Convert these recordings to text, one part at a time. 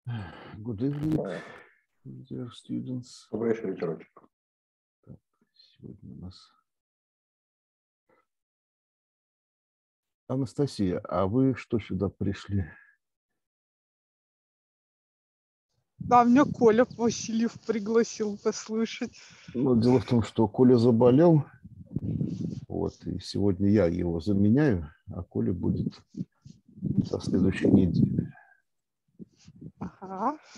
Good evening, dear students. Добрый вечерочек. Так, сегодня у нас... Анастасия, а вы что сюда пришли? Да, меня Коля Васильев пригласил послушать. Ну, дело в том, что Коля заболел, вот, и сегодня я его заменяю, а Коля будет со следующей недели. Ага.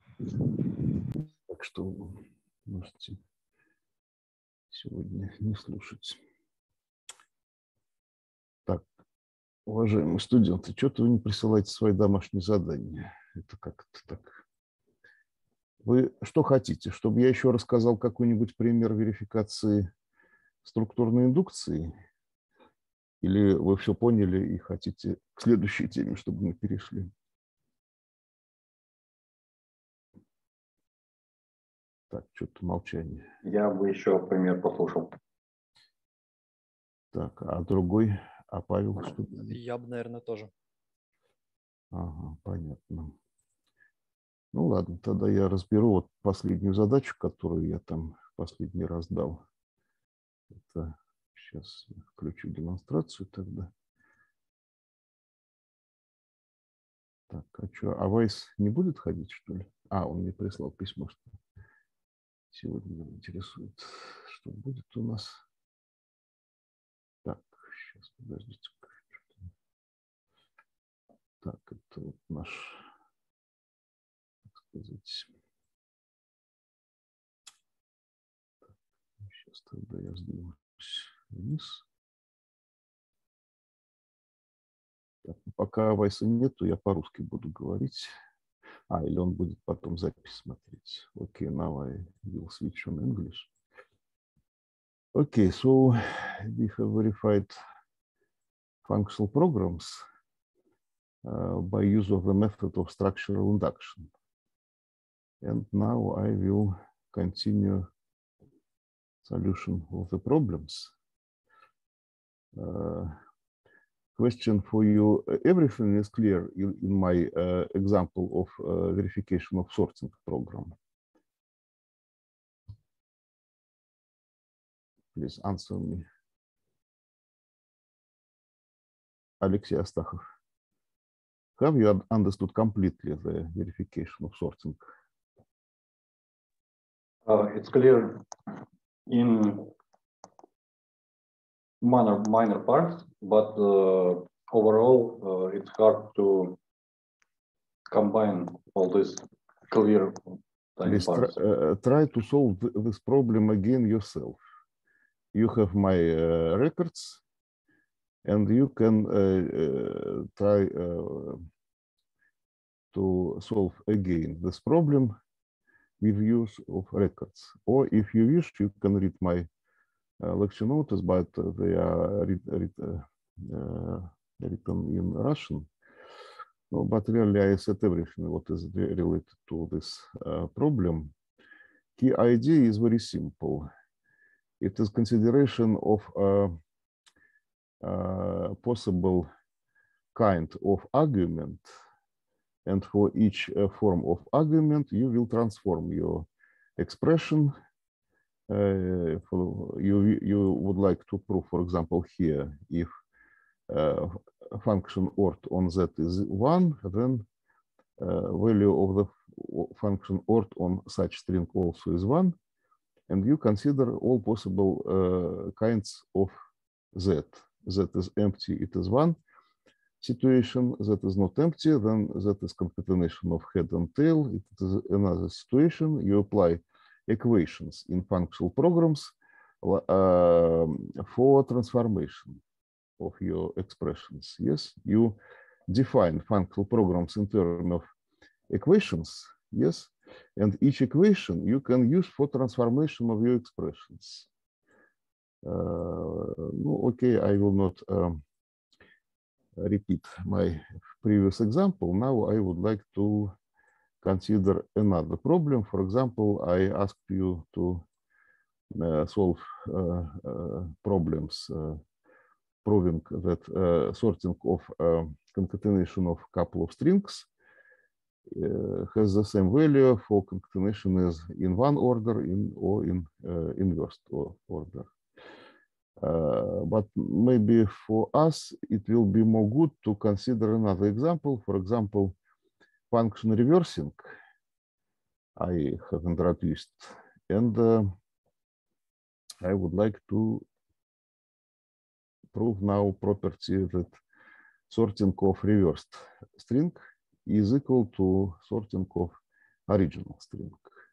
Так что вы можете сегодня не слушать. Так, уважаемые студенты, что-то вы не присылаете свои домашние задания. Это как-то так. Вы что хотите, чтобы я еще рассказал какой-нибудь пример верификации структурной индукции? Или вы все поняли и хотите к следующей теме, чтобы мы перешли? Так, что-то молчание. Я бы еще пример послушал. Так, а другой? А Павел что? Я бы, наверное, тоже. Ага, понятно. Ну ладно, тогда я разберу вот последнюю задачу, которую я там последний раз дал. Это сейчас включу демонстрацию тогда. Так, а что, а Вайс не будет ходить, что ли? А, он мне прислал письмо, что сегодня меня интересует, что будет у нас. Так, сейчас, подождите. Так, это вот наш, так сказать... Так, сейчас тогда я сдвинусь вниз. Так, пока Вайса нету, я по-русски буду говорить. А, или он будет потом запись смотреть. Okay, now I will switch on English. Okay, so we have verified functional programs by use of the method of structural induction. And now I will continue solution of the problems. Question for you. Everything is clear in my example of verification of sorting program. Please answer me. Alexey Astachov. Have you understood completely the verification of sorting? It's clear in minor parts, but overall it's hard to combine all these clear tiny Please parts. try to solve this problem again yourself. You have my records, and you can try to solve again this problem with use of records. Or if you wish, you can read my lecture notes, but they are written in Russian. No, but really, I said everything what is related to this problem. Key idea is very simple. It is consideration of possible kind of argument, and for each form of argument, you will transform your expression. You would like to prove, for example, here, if function ort on z is 1, then value of the function ort on such string also is 1, and you consider all possible kinds of z. Z is empty, it is 1 situation. Z is not empty, then that is concatenation of head and tail. It is another situation. You apply equations in functional programs for transformation of your expressions. Yes, you define functional programs in terms of equations. Yes, and each equation you can use for transformation of your expressions. Okay, I will not repeat my previous example. Now I would like to consider another problem. For example, I asked you to solve problems proving that sorting of concatenation of couple of strings has the same value for concatenation as in one order or in inverse order. But maybe for us, it will be more good to consider another example. For example, function reversing I have introduced. And I would like to prove now property that sorting of reversed string is equal to sorting of original string.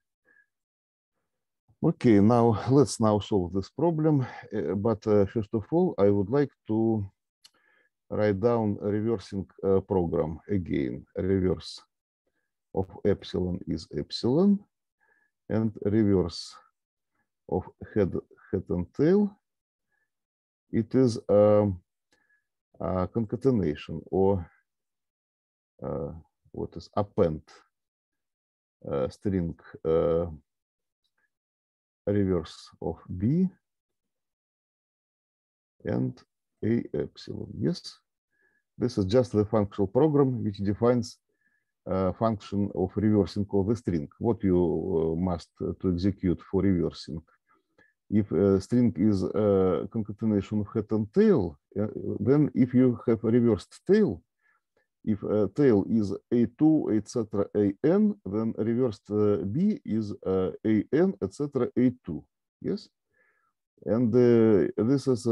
Okay, now let's now solve this problem. But first of all, I would like to write down a reversing program again. Reverse of epsilon is epsilon, and reverse of head and tail, it is a concatenation or what is append string reverse of B and A epsilon. Yes, this is just the functional program which defines function of reversing of the string. What you must to execute for reversing. If a string is a concatenation of head and tail, then if you have a reversed tail, if a tail is A2, etc., AN, then reversed B is AN, etc., A2. Yes? And this is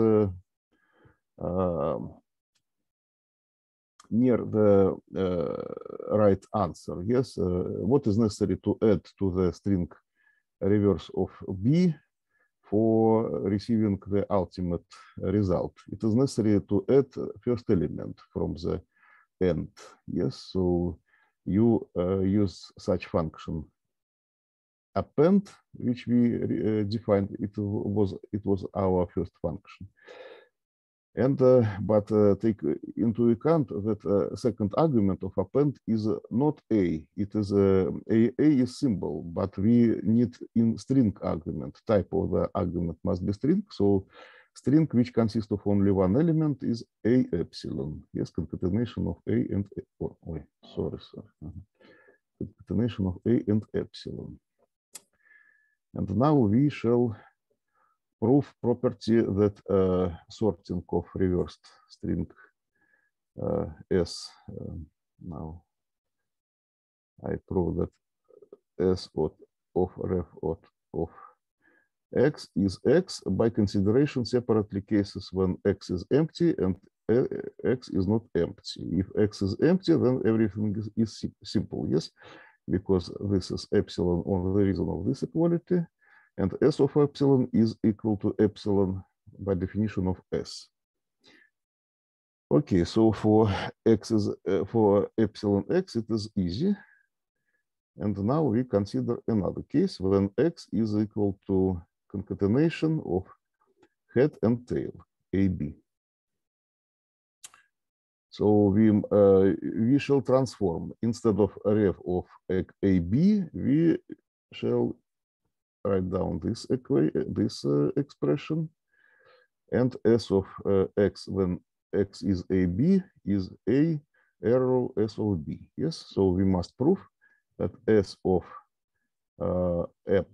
near the right answer. Yes? What is necessary to add to the string reverse of B for receiving the ultimate result? It is necessary to add first element from the end. Yes, so you use such function append, which we defined. It was our first function. And but take into account that second argument of append is not a. It is a is symbol, but we need in string argument. Type of the argument must be string. So string which consists of only one element is A epsilon. Yes, concatenation of A and sorry. Concatenation of A and epsilon. And now we shall prove property that sorting of reversed string S. Now I prove that S of ref of X is X by consideration separately cases when X is empty and X is not empty. If X is empty, then everything is simple, yes? Because this is epsilon on the reason of this equality, and S of epsilon is equal to epsilon by definition of S. Okay, so for X is for epsilon X, it is easy. And now we consider another case when X is equal to concatenation of head and tail, AB. So we shall transform, instead of ref of AB, we shall write down this expression, and S of X when X is AB is A arrow S of B. Yes, so we must prove that S of app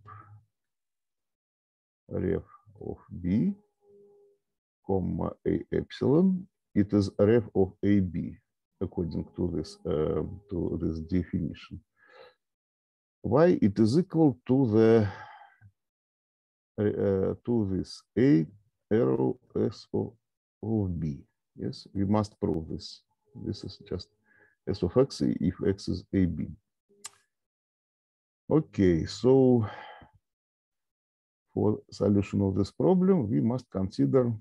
ref of B, comma A epsilon, it is a ref of AB according to this definition. Why it is equal to this A arrow S of B. Yes, we must prove this. This is just S of X if X is AB. Okay, so for solution of this problem, we must consider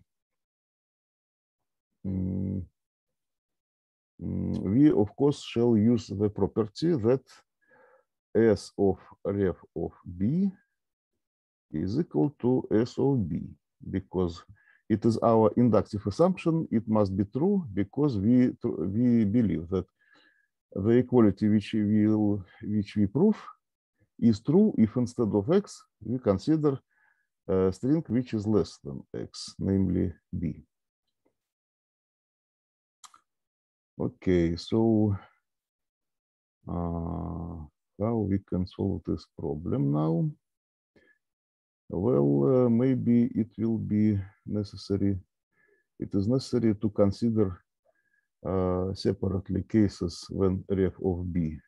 we of course shall use the property that S of ref of B is equal to S of B, because it is our inductive assumption. It must be true because we believe that the equality which we prove is true if instead of X we consider a string which is less than X, namely B. Okay, so How we can solve this problem now? Well, maybe it will be necessary. It is necessary to consider separately cases when ref of B.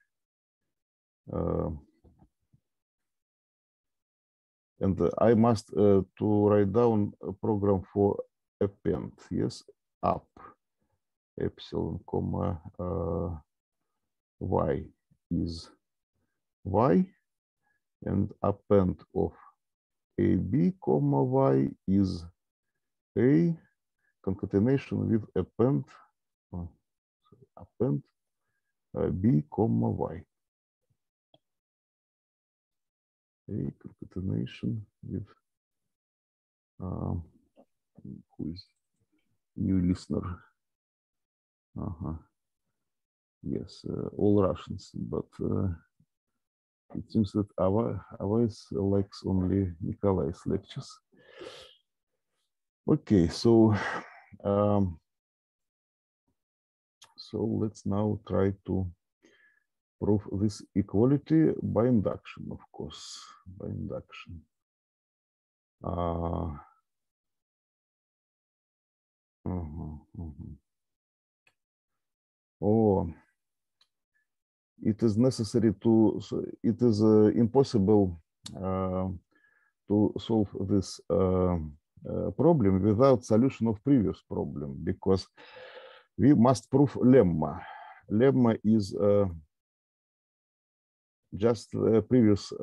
And I must to write down a program for append. Yes, up epsilon comma y is y, and append of AB comma y is A concatenation with append B comma y. A concatenation with who is new listener? Yes, all Russians, but it seems that Avais likes only Nikolai's lectures. Okay, so let's now try to prove this equality by induction, of course, by induction. Oh, it is necessary to, it is impossible to solve this problem without solution of previous problem, because we must prove lemma. Lemma is just a previous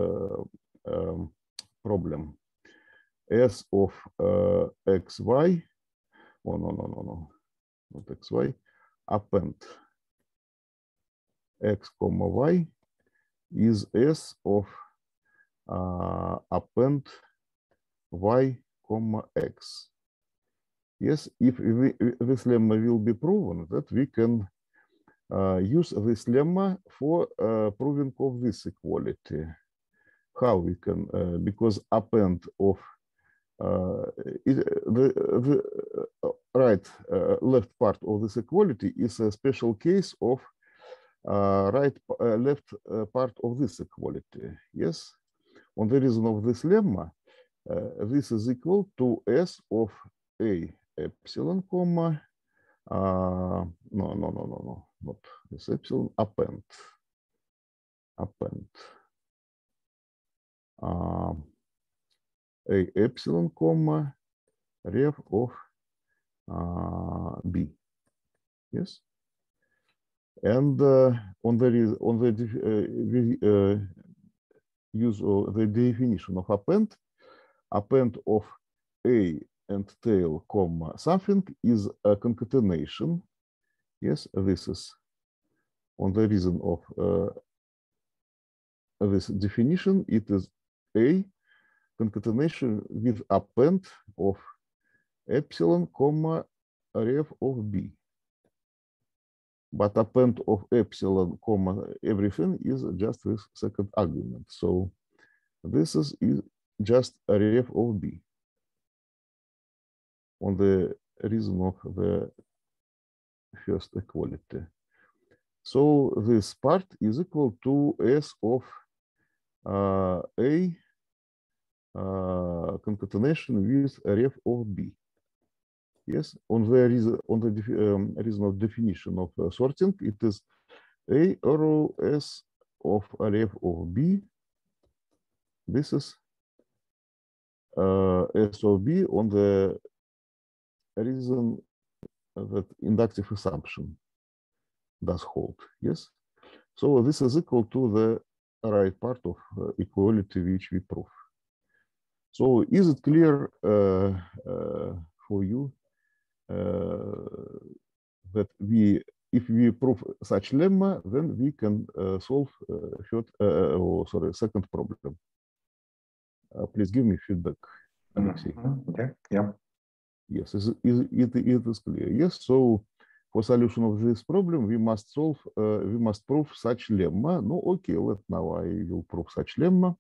problem. S of xy, no, not xy, append x comma y is S of append y comma x. Yes, if this lemma will be proven, that we can use this lemma for proving of this equality. How we can, because append of the left part of this equality is a special case of left part of this equality. Yes, on the reason of this lemma, this is equal to S of A epsilon comma no, not this epsilon, append A epsilon comma ref of B. Yes, and on the use of the definition of append of A and tail comma something is a concatenation. Yes, this is on the reason of this definition. It is A concatenation with append of epsilon comma ref of B. But append of epsilon comma everything is just this second argument. So this is just a ref of B on the reason of the first equality. So this part is equal to S of A concatenation with ref of B. Yes, on the reason of definition of sorting, it is A row S of ref of B. This is S of B on the reason that inductive assumption does hold. Yes, so this is equal to the right part of equality which we prove. So is it clear for you that if we prove such lemma, then we can solve second problem? Please give me feedback, Alexei. Okay. Yeah. Yes, it is clear. Yes. So for solution of this problem, we must solve. We must prove such lemma. No, okay. Now I will prove such lemma.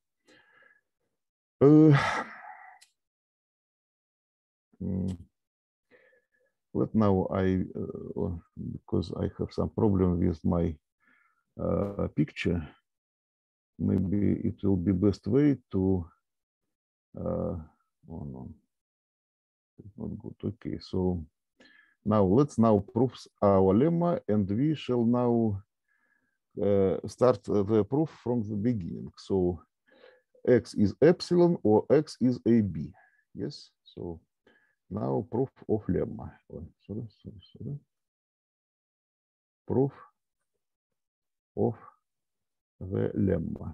Now because I have some problem with my picture, maybe it will be best way to, oh no, it's not good. Okay, so now let's now prove our lemma, and we shall now start the proof from the beginning. So x is epsilon or x is AB. Yes, so now proof of lemma. Oh, sorry. Proof of the lemma.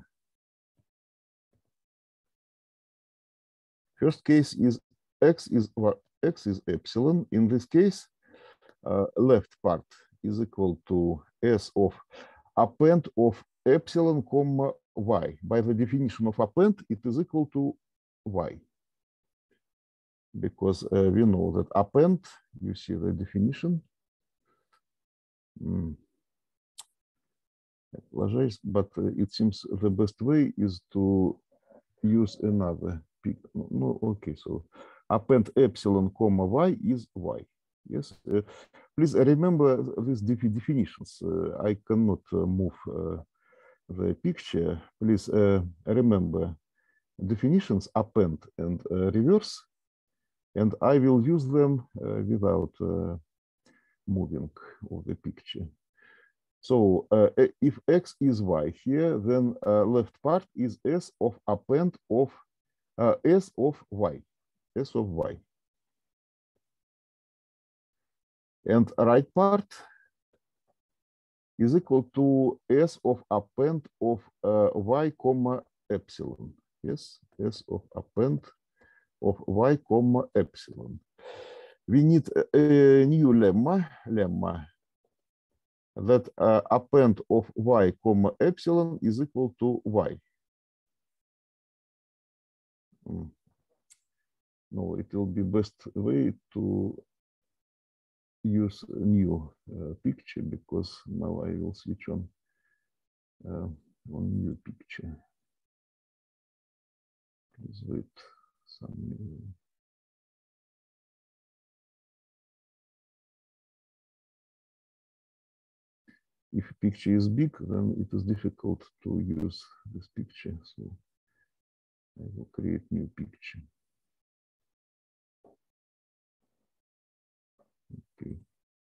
First case is x is epsilon. In this case, left part is equal to s of append of epsilon comma y. By the definition of append, it is equal to y. Because we know that append, you see the definition. I apologize, but it seems the best way is to use another pick. No, okay, so append epsilon comma y is y. Yes, please remember these definitions. I cannot move the picture. Please remember definitions append and reverse, and I will use them without moving of the picture. So if x is y here, then left part is s of append of s of y, s of y. And right part is equal to s of append of y comma epsilon. Yes, s of append of y comma epsilon. We need a new lemma that append of y comma epsilon is equal to y. No, it will be best way to use a new picture, because now I will switch on new picture. Please wait some minute. If picture is big, then it is difficult to use this picture. So I will create new picture. Okay.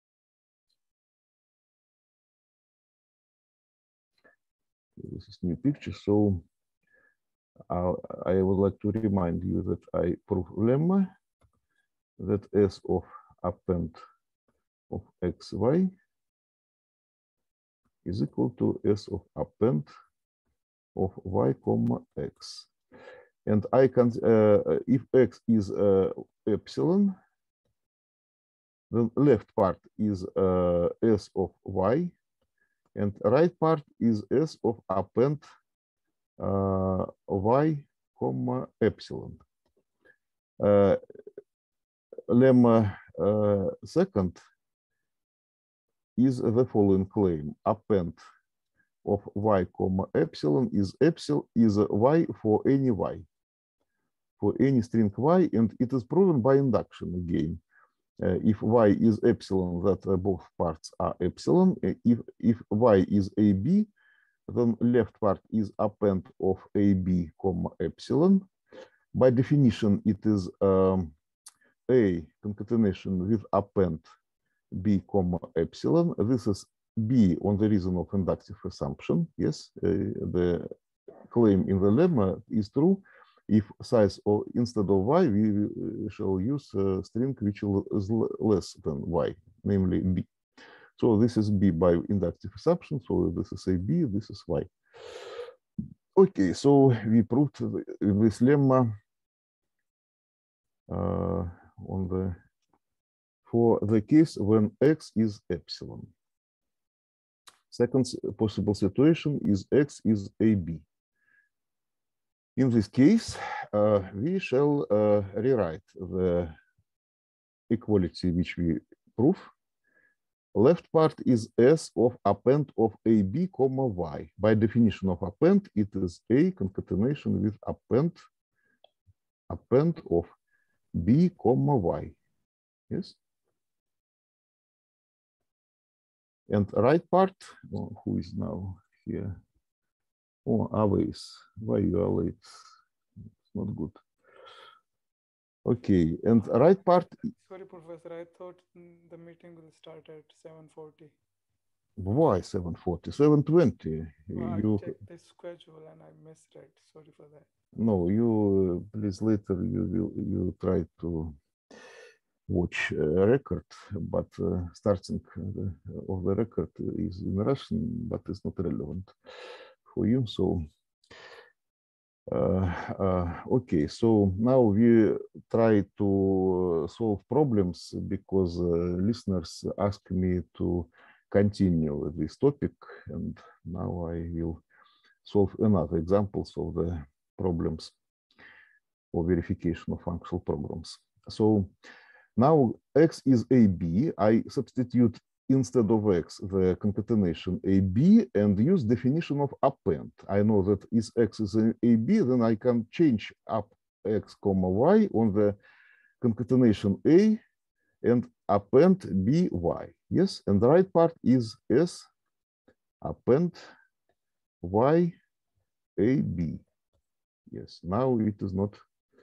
This is new picture. So I would like to remind you that I prove lemma that s of append of xy is equal to s of append of y comma x. And I can, if x is epsilon, the left part is s of y, and right part is s of append y comma epsilon. Lemma second is the following claim: append of y comma epsilon is y for any y, for any string y, and it is proven by induction again. If y is epsilon, that both parts are epsilon. If y is ab, then left part is append of ab comma epsilon. By definition, it is a concatenation with append b comma epsilon. This is b on the reason of inductive assumption. Yes, the claim in the lemma is true. If size or instead of y, we shall use a string which is less than y, namely b. So this is b by inductive assumption. So this is a b, this is y. Okay, so we proved this lemma for the case when x is epsilon. Second possible situation is x is ab. In this case, we shall rewrite the equality which we prove. Left part is s of append of ab comma y. By definition of append, it is a concatenation with append of b comma y. Yes. And right part, who is now here. Oh, always. Why you are late? It's not good. Okay, and right part. Sorry, Professor. I thought the meeting will start at 7:40. Why 7:40? 7:20. Well, You I checked the schedule and I misread. Sorry for that. no. You please later. You try to watch a record, but starting of the record is in Russian, but it's not relevant for you. So. Okay, so now we try to solve problems because listeners ask me to continue this topic, and now I will solve another examples of the problems for verification of functional programs. So now X is AB. I substitute instead of X the concatenation AB and use definition of append. I know that if X is AB, then I can change up X comma Y on the concatenation A and append BY. Yes, and the right part is S append Y AB. Yes, now it is not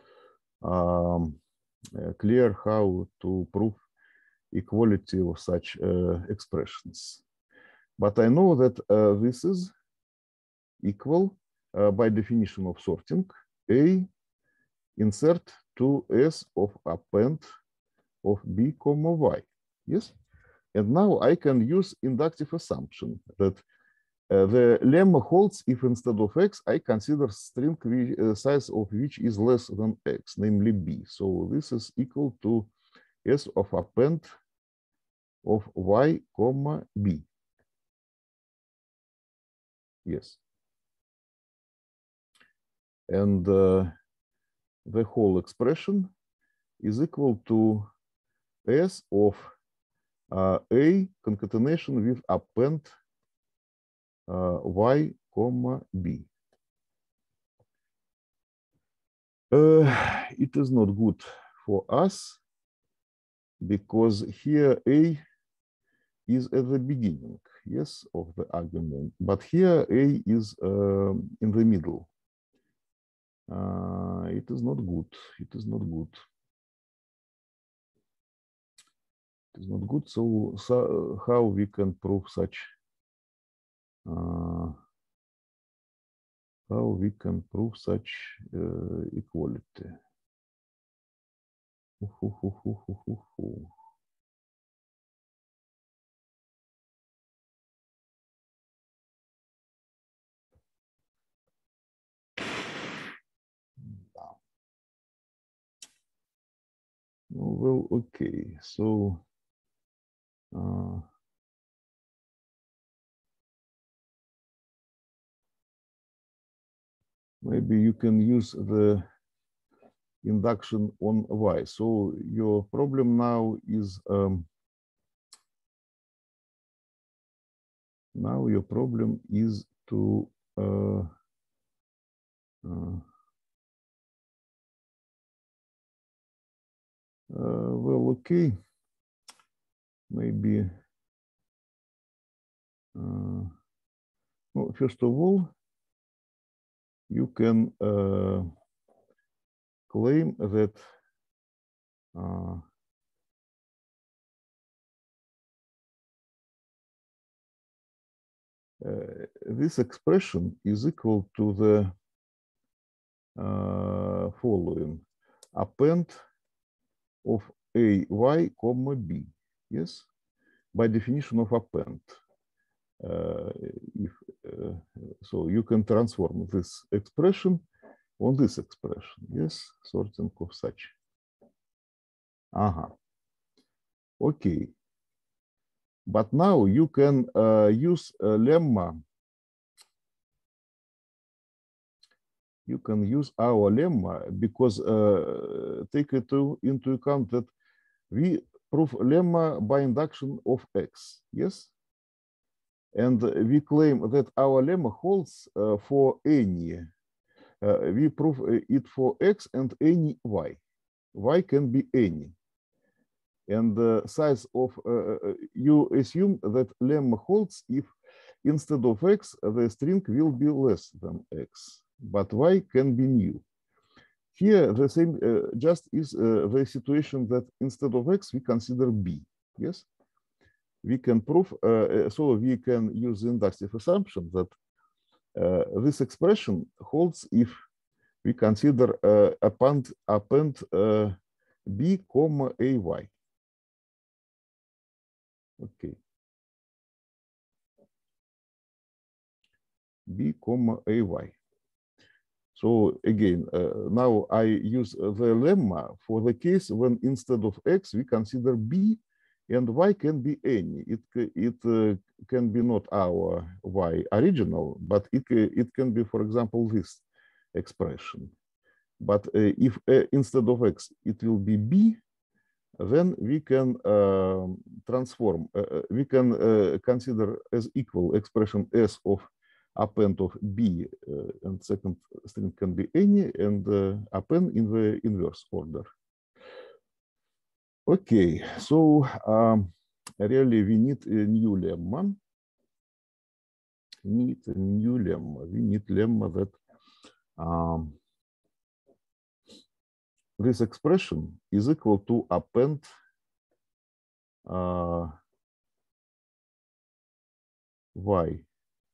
clear how to prove equality of such expressions. But I know that this is equal by definition of sorting. A insert to S of append of B comma Y. Yes? And now I can use inductive assumption that the lemma holds if instead of X, I consider string size of which is less than X, namely B. So this is equal to S of append of Y comma B. Yes. And the whole expression is equal to S of A concatenation with append Y comma B. It is not good for us because here A is at the beginning, yes, of the argument, but here A is in the middle. It is not good. It is not good. It is not good. So how we can prove such? How we can prove such equality? Well, okay, so maybe you can use the induction on Y. So your problem now is to well, okay, maybe well, first of all, you can claim that this expression is equal to the following: append of A, Y, comma B. Yes, by definition of append. So you can transform this expression on this expression. Yes, sorting of such. Okay. But now you can use a lemma. You can use our lemma because take it into account that we prove lemma by induction of X. Yes. And we claim that our lemma holds for any. We prove it for X and any Y. Y can be any. And the size of, you assume that lemma holds if instead of x, the string will be less than x, but y can be new. Here, the same just is the situation that instead of x, we consider b. Yes, we can prove, so we can use the inductive assumption that this expression holds if we consider append b comma ay. Okay. b comma ay. So again, now I use the lemma for the case when instead of x, we consider b and y can be any. It can be not our y original, but it can be, for example, this expression. But if instead of x, it will be b, then we can transform, we can consider as equal expression s of append of b and second string can be any, and append in the inverse order. Okay, so really we need a new lemma. We need lemma that this expression is equal to append y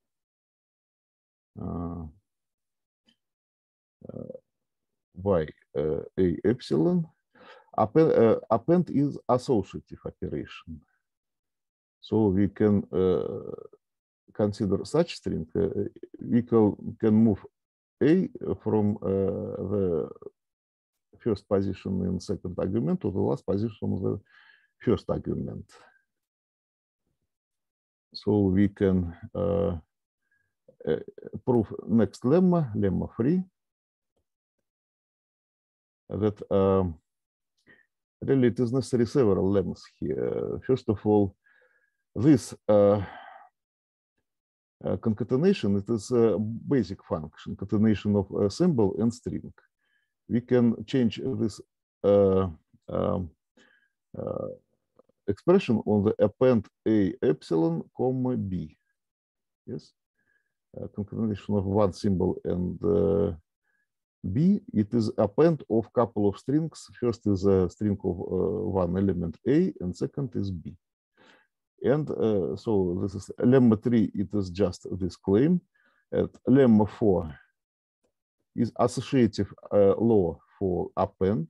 y a epsilon. Append is associative operation. So we can consider such string. We can move a from the first position in second argument to the last position of the first argument. So we can prove next lemma, lemma 3, that really it is necessary several lemmas here. First of all, this concatenation, it is a basic function, concatenation of a symbol and string. We can change this expression on the append a epsilon comma b. Yes, concatenation of one symbol and b. It is append of couple of strings. First is a string of one element a, and second is b. And so this is lemma 3. It is just this claim. And lemma 4 is associative law for append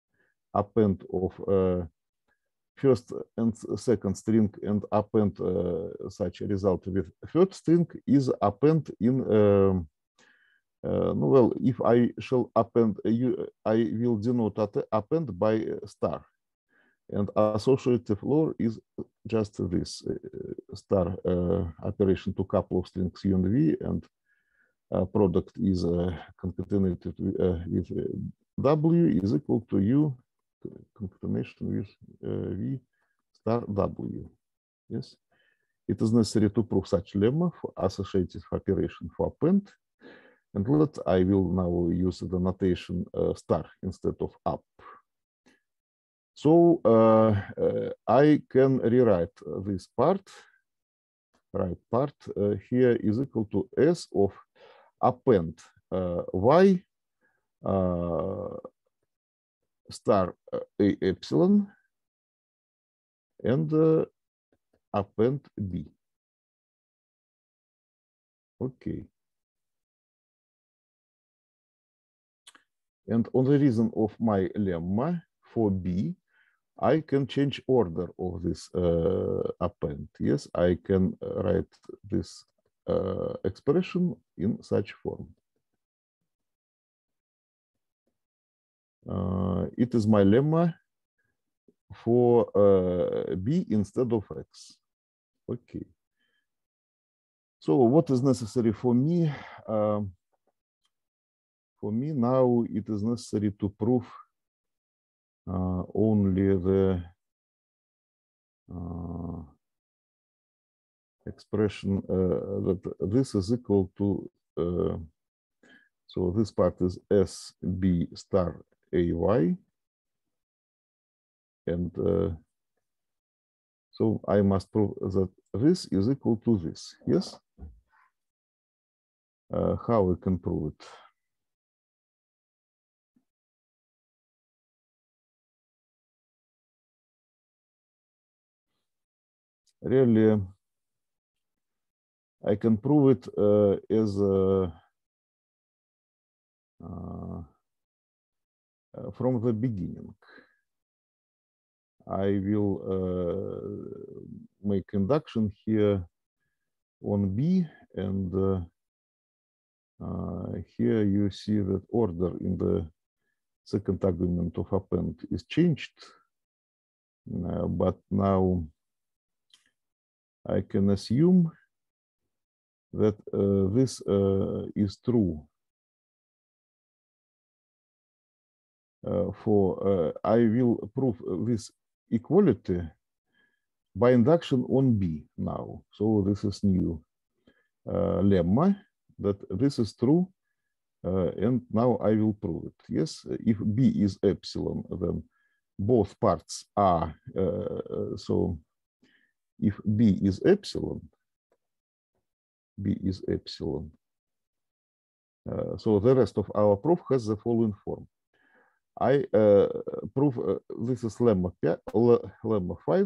of first and second string, and append such a result with third string is append in well, if I shall append, I will denote append by star, and associative law is just this star operation to couple of strings u and v, and product is concatenated with w is equal to u concatenation with v star w. Yes, it is necessary to prove such lemma for associative operation for append. And I will now use the notation star instead of up. So I can rewrite this part. Right part here is equal to s of append y star a epsilon and append b. Okay. And on the reason of my lemma for b, I can change order of this append. Yes, I can write this expression in such form. It is my lemma for b instead of x. Okay. So what is necessary for me? For me now, it is necessary to prove only the expression that this is equal to, so this part is SB star AY, and So I must prove that this is equal to this. Yes? How we can prove it? Really, I can prove it as from the beginning. I will make induction here on B, and here you see that order in the second argument of append is changed, but now I can assume that this is true for I will prove this equality by induction on B now. So this is new lemma that this is true, and now I will prove it. Yes, if B is epsilon, then both parts are so. If B is epsilon, so the rest of our proof has the following form. I prove this is lemma 5,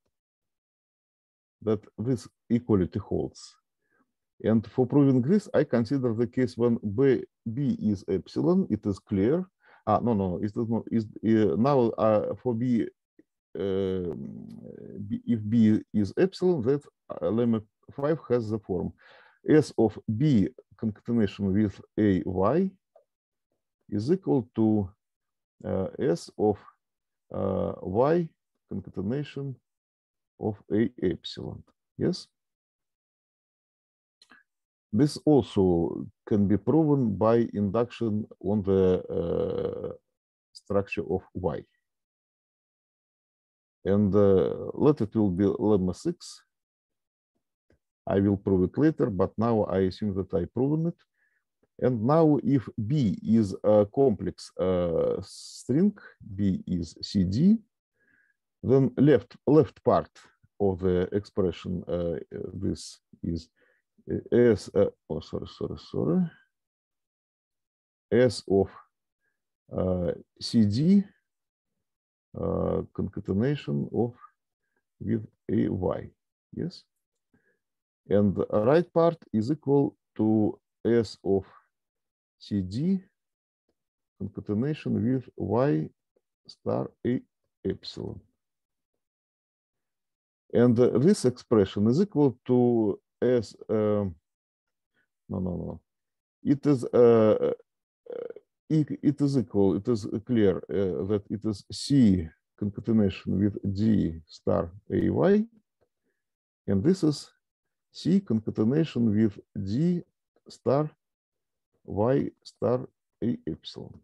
that this equality holds. And for proving this, I consider the case when B is epsilon, it is clear. No, it is not. Now for B, if B is epsilon, that lemma 5 has the form S of B concatenation with AY is equal to S of Y concatenation of A epsilon. Yes? This also can be proven by induction on the structure of Y. And let it will be lemma 6. I will prove it later, but now I assume that I've proven it. And now if B is a complex string, B is CD, then left part of the expression, this is S, S of CD concatenation of with AY, yes? And the right part is equal to S of CD concatenation with Y star A epsilon. And this expression is equal to S, it is equal, it is clear that it is C concatenation with D star AY, and this is C concatenation with D star Y star A epsilon.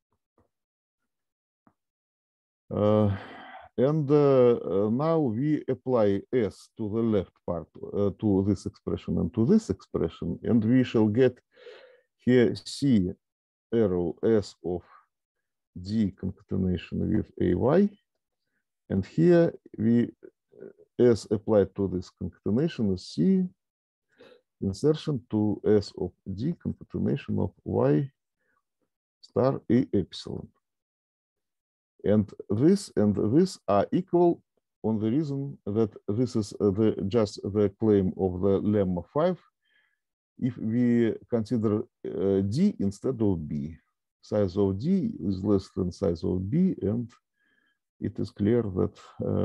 And now we apply S to the left part, to this expression and to this expression, and we shall get here C arrow S of D concatenation with AY, and here we S applied to this concatenation is C insertion to S of D concatenation of Y star A epsilon. And this are equal on the reason that this is just the claim of the lemma 5 if we consider D instead of B. Size of D is less than size of B, and it is clear that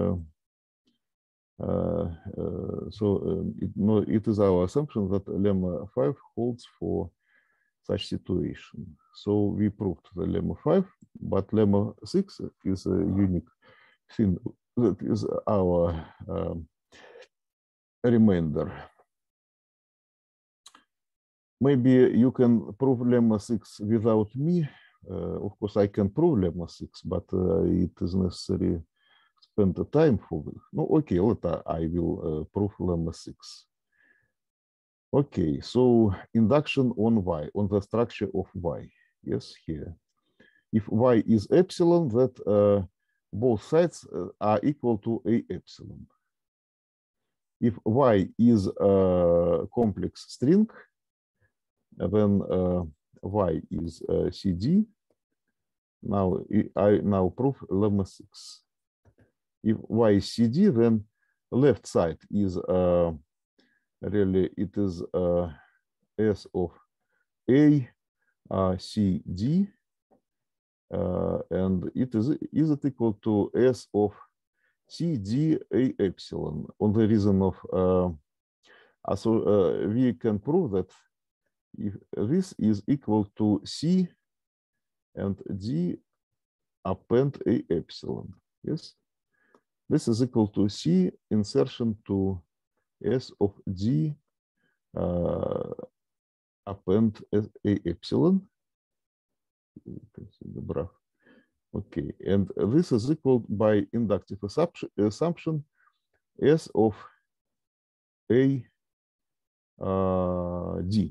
it is our assumption that lemma 5 holds for such situation. So we proved the lemma 5, but lemma 6 is a unique thing that is our remainder. Maybe you can prove lemma 6 without me. Of course, I can prove lemma 6, but it is necessary spend the time for it. No, okay, later I will prove lemma 6. Okay, so induction on Y, on the structure of Y. Yes, here. If Y is epsilon, that both sides are equal to A epsilon. If y is a complex string, then y is CD. Now I now prove lemma 6. If y is CD, then left side is really it is S of A C D, and it is it equal to S of C D A epsilon on the reason of we can prove that if this is equal to C and D append A epsilon. Yes, this is equal to C insertion to S of D append A epsilon. You can see the graph. Okay, and this is equal by inductive assumption S of A D.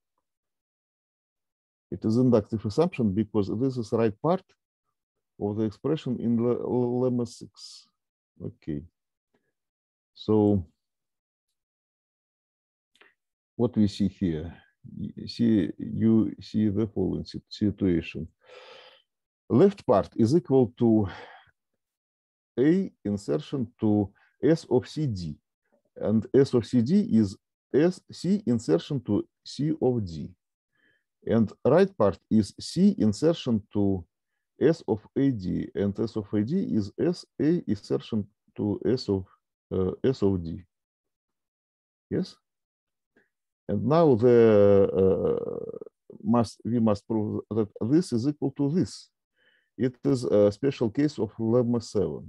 It is inductive assumption because this is the right part of the expression in the lemma 6. Okay, so what we see here, you see the following situation. Left part is equal to A insertion to S of CD, and S of CD is C insertion to C of D. And right part is C insertion to S of AD, and S of AD is A insertion to S of D. Yes? And now we must prove that this is equal to this. It is a special case of lemma 7.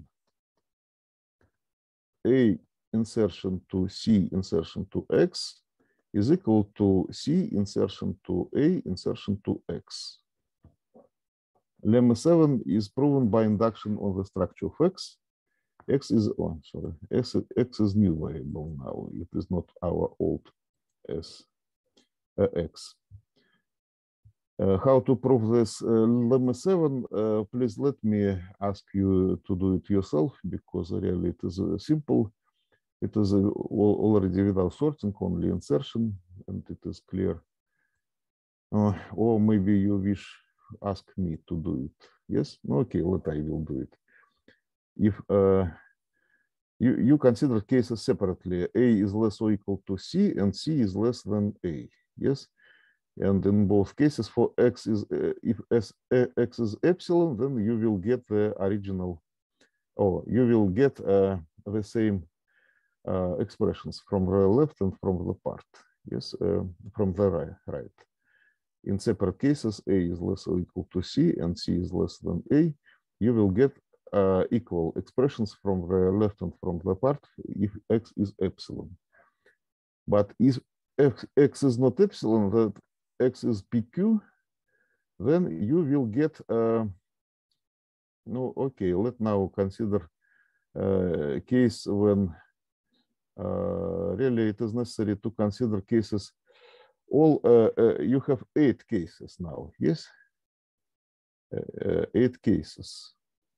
A insertion to C insertion to X is equal to C insertion to A insertion to X. Lemma 7 is proven by induction on the structure of X. X is X is new variable now. It is not our old X. How to prove this lemma 7? Please let me ask you to do it yourself, because really it is simple. It is already without sorting, only insertion, and it is clear. Or maybe you wish ask me to do it. Yes? Okay, I will do it. If you consider cases separately, A is less or equal to C, and C is less than A. Yes? And in both cases, for X is if X is epsilon, then you will get the original, or you will get the same expressions from the left and from the part. Yes, from the right. In separate cases, A is less or equal to C and C is less than A. You will get equal expressions from the left and from the part if X is epsilon. But if X is not epsilon, that X is PQ, then you will get no. Okay, let's now consider a case when really it is necessary to consider cases. All you have 8 cases now. Yes, 8 cases.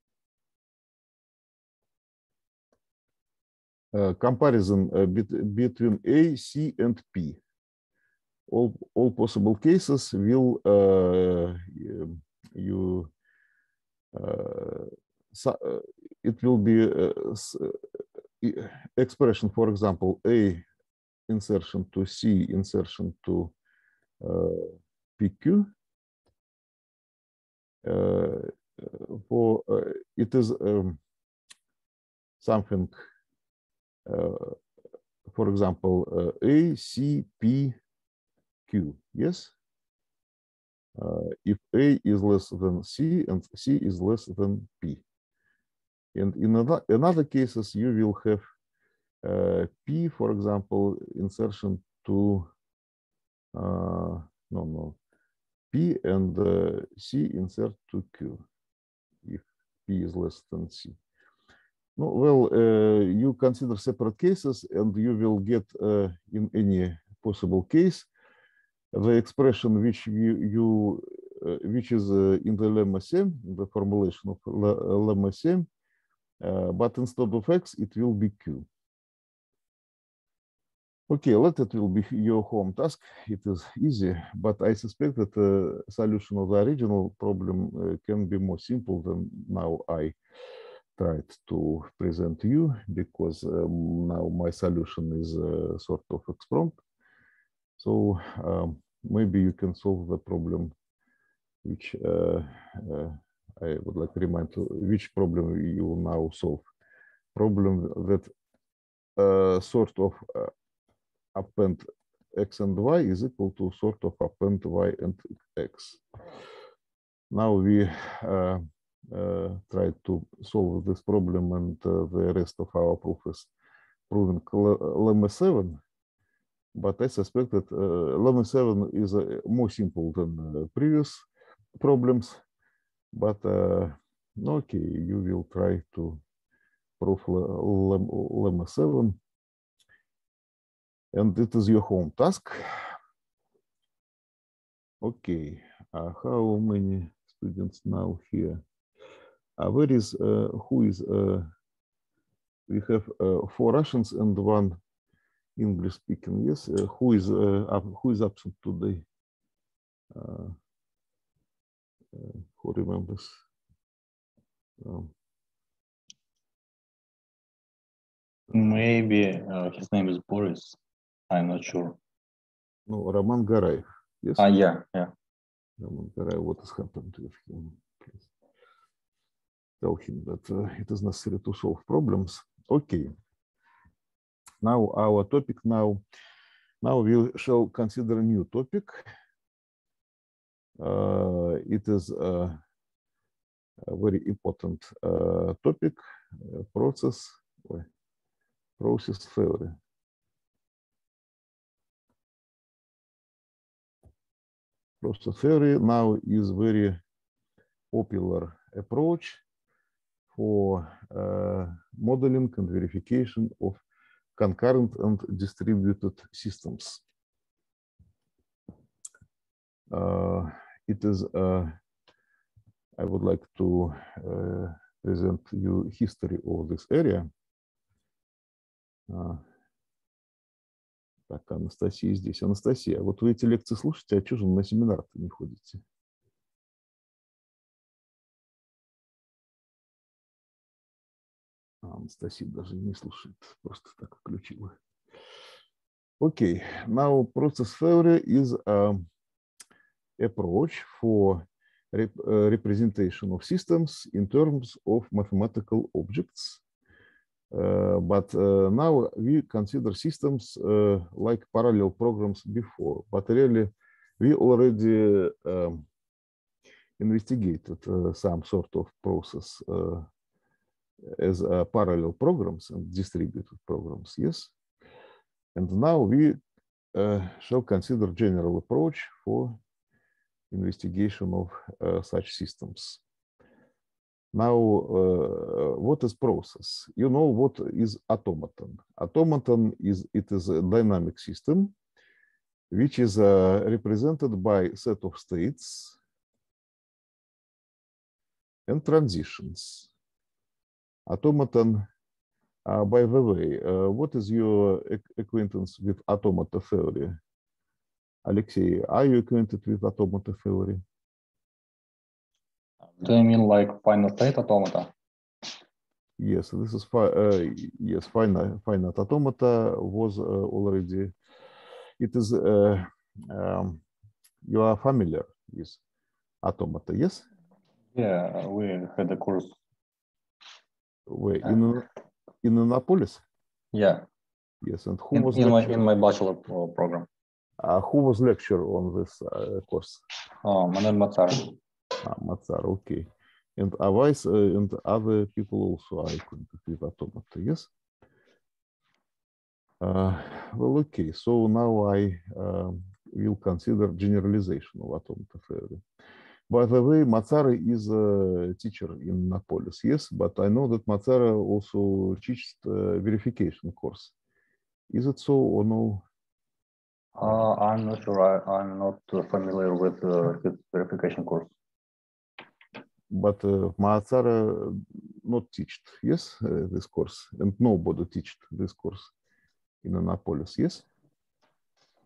Comparison between A, C, and P. All possible cases will it will be expression, for example, A insertion to C insertion to PQ. For it is something, for example, A, C, P, Q. Yes. If A is less than C and C is less than P. And in other cases, you will have P, for example, insertion to P and C insert to Q if P is less than C. No, well, you consider separate cases and you will get in any possible case the expression which which is in the lemma 7, the formulation of lemma 7, but instead of X, it will be Q. Okay, let it will be your home task. It is easy, but I suspect that the solution of the original problem can be more simple than now I tried to present to you, because now my solution is sort of exprompt. So maybe you can solve the problem, which I would like to remind you, which problem you will now solve. Problem that sort of append x and y is equal to sort of append y and x. Now we try to solve this problem, and the rest of our proof is proving lemma 7. But I suspect that lemma 7 is more simple than previous problems. But okay, you will try to prove lemma 7. And it is your home task. Okay, how many students now here? Where is, who is, we have 4 Russians and 1 English speaking, yes? Who is absent today? Who remembers? Maybe his name is Boris. I'm not sure. No, Roman Garayev. Yes? Yeah. Roman Garayev, what has happened with him? Please tell him that it is necessary to solve problems. Okay. Now our topic now we shall consider a new topic. It is a very important topic, process theory. Process theory now is very popular approach for modeling and verification of concurrent and distributed systems. It is, I would like to present you history of this area. Так, Анастасия здесь. Анастасия, вот вы эти лекции слушаете, а чего же на семинар-то не ходите? Анастасия даже не слушает, просто так включила. Okay, now process theory is an approach for representation of systems in terms of mathematical objects. But now we consider systems like parallel programs before, but really we already investigated some sort of process as parallel programs and distributed programs, yes? And now we shall consider general approach for investigation of such systems. Now, what is process? You know what is automaton. Automaton is a dynamic system which is represented by set of states and transitions. Automaton, by the way, what is your acquaintance with automata theory? Alexei, are you acquainted with automata theory? Do you mean like final state automata? Yes, this is yes, finite automata was already. It is you are familiar with automata, yes? Yeah, we had a course. Where, in Annapolis? Yeah. Yes, and who was in my bachelor program? Who was lecturer on this course? Manuel Mazzara. Mazzara, okay. And Avais and other people also are acquainted with automata, yes? Well, okay, so now I will consider generalization of automata theory. By the way, Mazzara is a teacher in Annapolis, yes, but I know that Mazzara also teaches verification course. Is it so or no? I'm not sure. I'm not familiar with his verification course. But Mazzara not taught, yes, this course, and nobody taught this course in Annapolis, yes?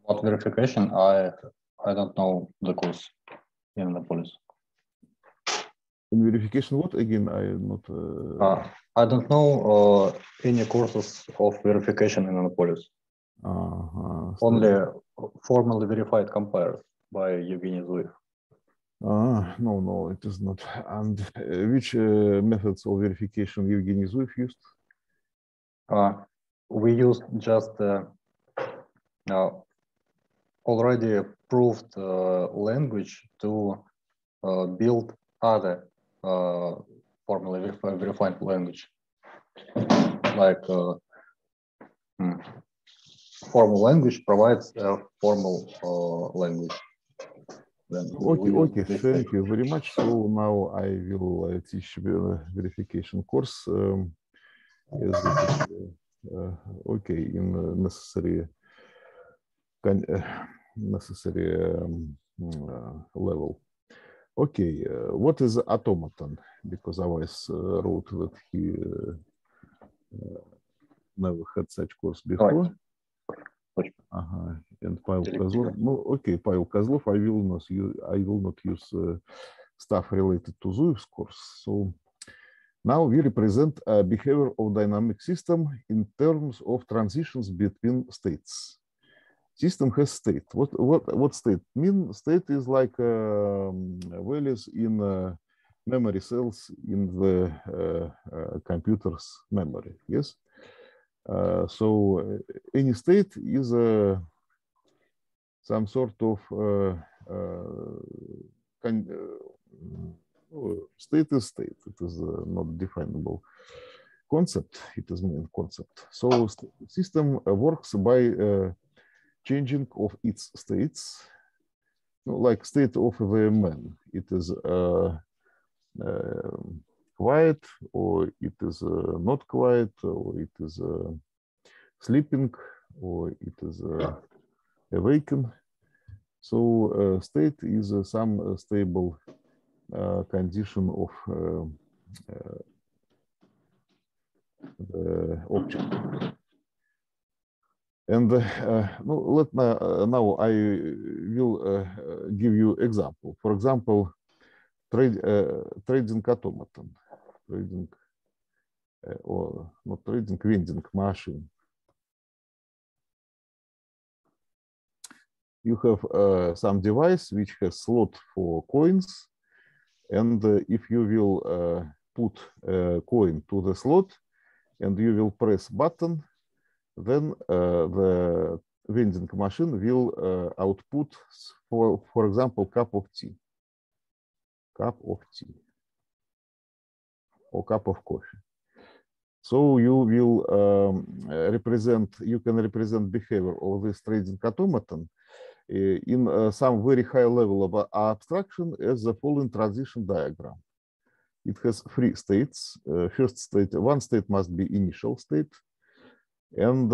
About verification, I don't know the course in Annapolis. In verification, what again? I am not. I don't know any courses of verification in Annapolis. Only formally verified compilers by Evgeny Zuev. No, it is not. And which methods of verification Evgeny Zuev used? We used just already proved language to build other formally verified language, like formal language provides a formal language. Okay, thank you very much. So now I will teach verification course as it is okay in necessary level. Okay, what is automaton? Because Avais wrote that he never had such course before. And Pavel Kozlov. No, okay, Pavel Kozlov. I will not use stuff related to Zuev's course. So now we represent a behavior of dynamic system in terms of transitions between states. System has state. What state mean? State is like values in memory cells in the computer's memory. Yes. So any state is some sort of state is state. It is not definable concept. It is main concept. So system works by changing of its states, like state of the man. It is quiet, or it is not quiet, or it is sleeping, or it is awakened. So state is some stable condition of the object. And now I will give you example. For example, trading automaton, or not trading, vending machine. You have some device which has slot for coins, and if you will put a coin to the slot and you will press button, then the vending machine will output, for example, cup of tea, or cup of coffee. So you will you can represent behavior of this trading automaton in some very high level of abstraction as the following transition diagram. It has three states. First state, one state must be initial state, and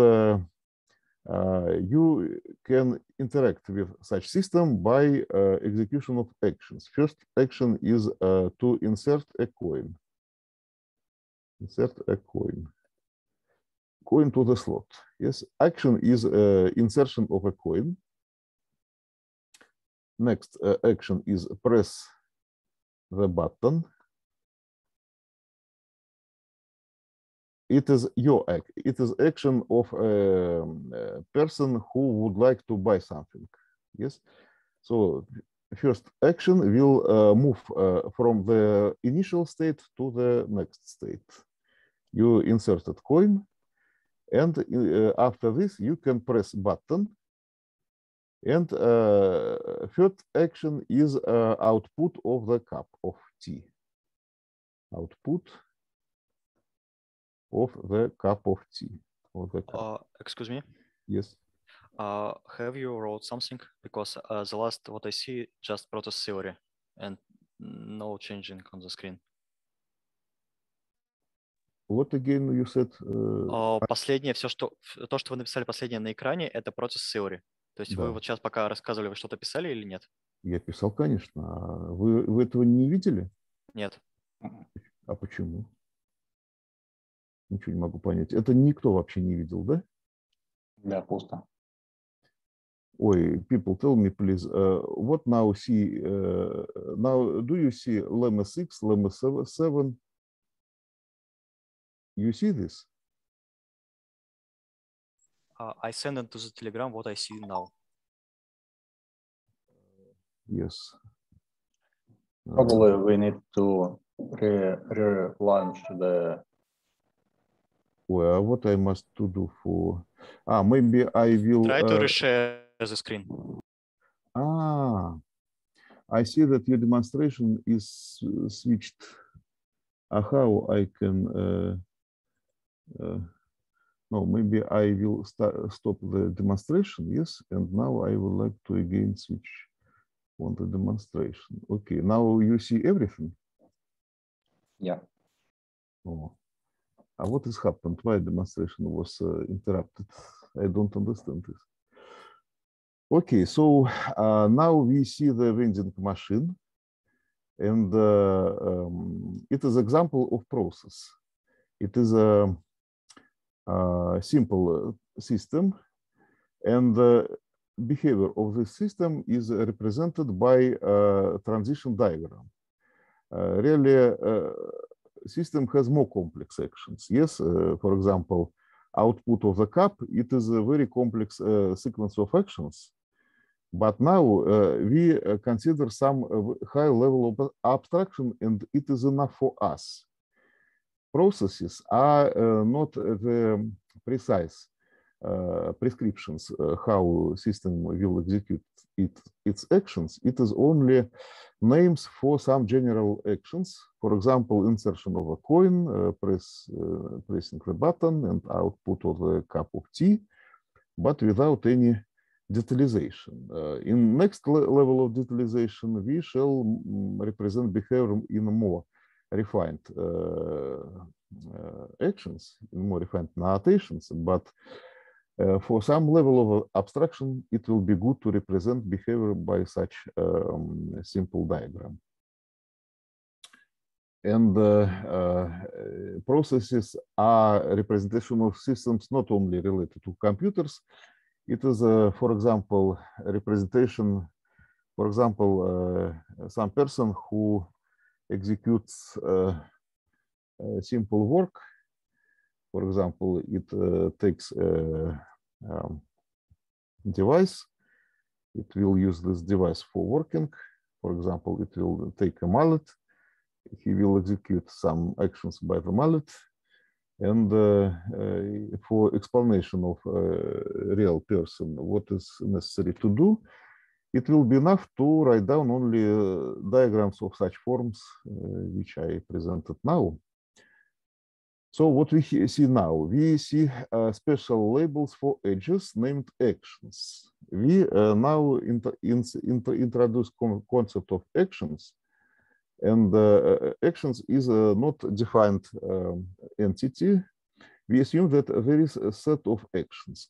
you can interact with such system by execution of actions. First action is to insert a coin. Insert a coin to the slot. Yes, action is insertion of a coin. Next action is press the button. It is your act. It is action of a person who would like to buy something. Yes. So first action will move from the initial state to the next state. You inserted coin, and after this you can press button. And third action is output of the cup of tea. Output of the cup of tea. Excuse me. Yes. Have you wrote something? Because the last what I see just process theory and no changing on the screen. What again you said? Последнее, то, что вы написали последнее на экране, это process theory. То есть вы вот сейчас пока рассказывали, вы что-то писали или нет? Я писал, конечно. Вы этого не видели? Нет. А почему? Ничего не могу понять. Это никто вообще не видел, да? Да, пусто. Oi, people, tell me, please, what now see, now do you see lemma 6, lemma 7? You see this? I send it to the Telegram what I see now. Yes. Probably we need to relaunch the. Well, what I must to do for? Maybe I will. Try to reshare the screen. I see that your demonstration is switched. How I can? No, maybe I will stop the demonstration. Yes, and now I would like to again switch on the demonstration. Okay, now you see everything. Yeah. Oh, what has happened? Why demonstration was interrupted? I don't understand this. Okay, so now we see the vending machine, and it is example of process. It is a simple system, and the behavior of the system is represented by a transition diagram. Really, system has more complex actions. Yes, for example, output of the cup, it is a very complex sequence of actions. But now we consider some high level of abstraction, and it is enough for us. Processes are not the precise prescriptions how system will execute its actions. It is only names for some general actions. For example, insertion of a coin, pressing the button, and output of a cup of tea, but without any detalization. In next level of detalization, we shall represent behavior in a more refined actions, in more refined notations, but for some level of abstraction, it will be good to represent behavior by such simple diagram. And processes are representation of systems not only related to computers. It is, for example, a representation, for example, some person who executes simple work. For example, it takes a device. It will use this device for working. For example, it will take a mallet. He will execute some actions by the mallet. And for explanation of a real person, what is necessary to do, it will be enough to write down only diagrams of such forms, which I presented now. So what we see now, we see special labels for edges named actions. We now introduce concept of actions, and actions is a not defined entity. We assume that there is a set of actions,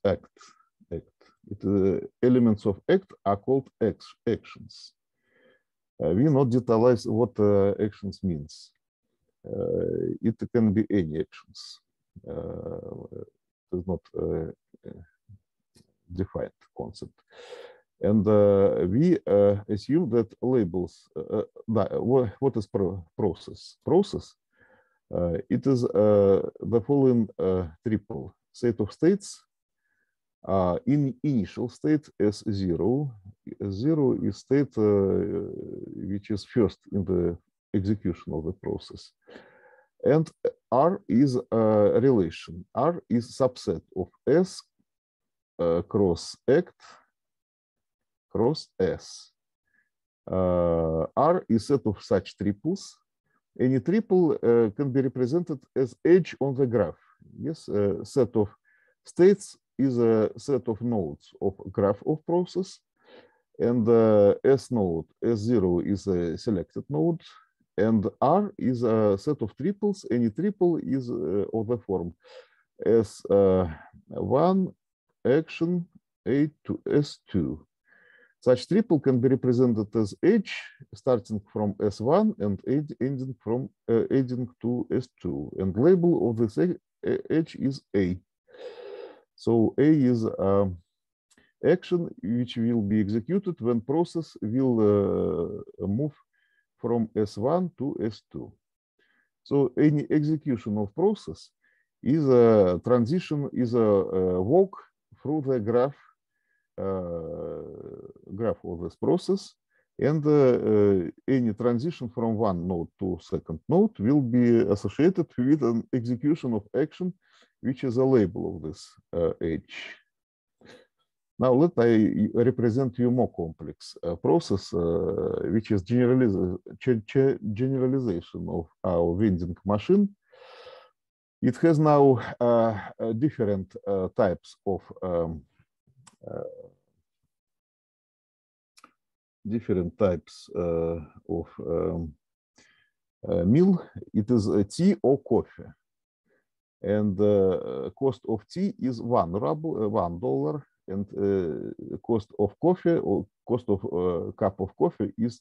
elements of act are called actions. We not detailize what actions means. It can be any actions. It is not a defined concept. And we assume that labels, what is process? Process, it is the following triple set of states. In initial state S0, zero is state which is first in the execution of the process. And R is a relation. R is subset of S cross act cross S. R is set of such triples. Any triple can be represented as edge on the graph. Yes, a set of states is a set of nodes of graph of process. And S node, S0 is a selected node. And R is a set of triples. Any triple is of the form S1 action A to S2. Such triple can be represented as edge starting from S1 and ending to S2. And label of this edge is A. So A is action which will be executed when process will move from S1 to S2. So any execution of process is a transition, is a walk through the graph of this process, and any transition from one node to second node will be associated with an execution of action, which is a label of this edge. Now let I represent you more complex process, which is generalization of our vending machine. It has now different types of meal. It is tea or coffee, and the cost of tea is $1, and cost of coffee or cost of cup of coffee is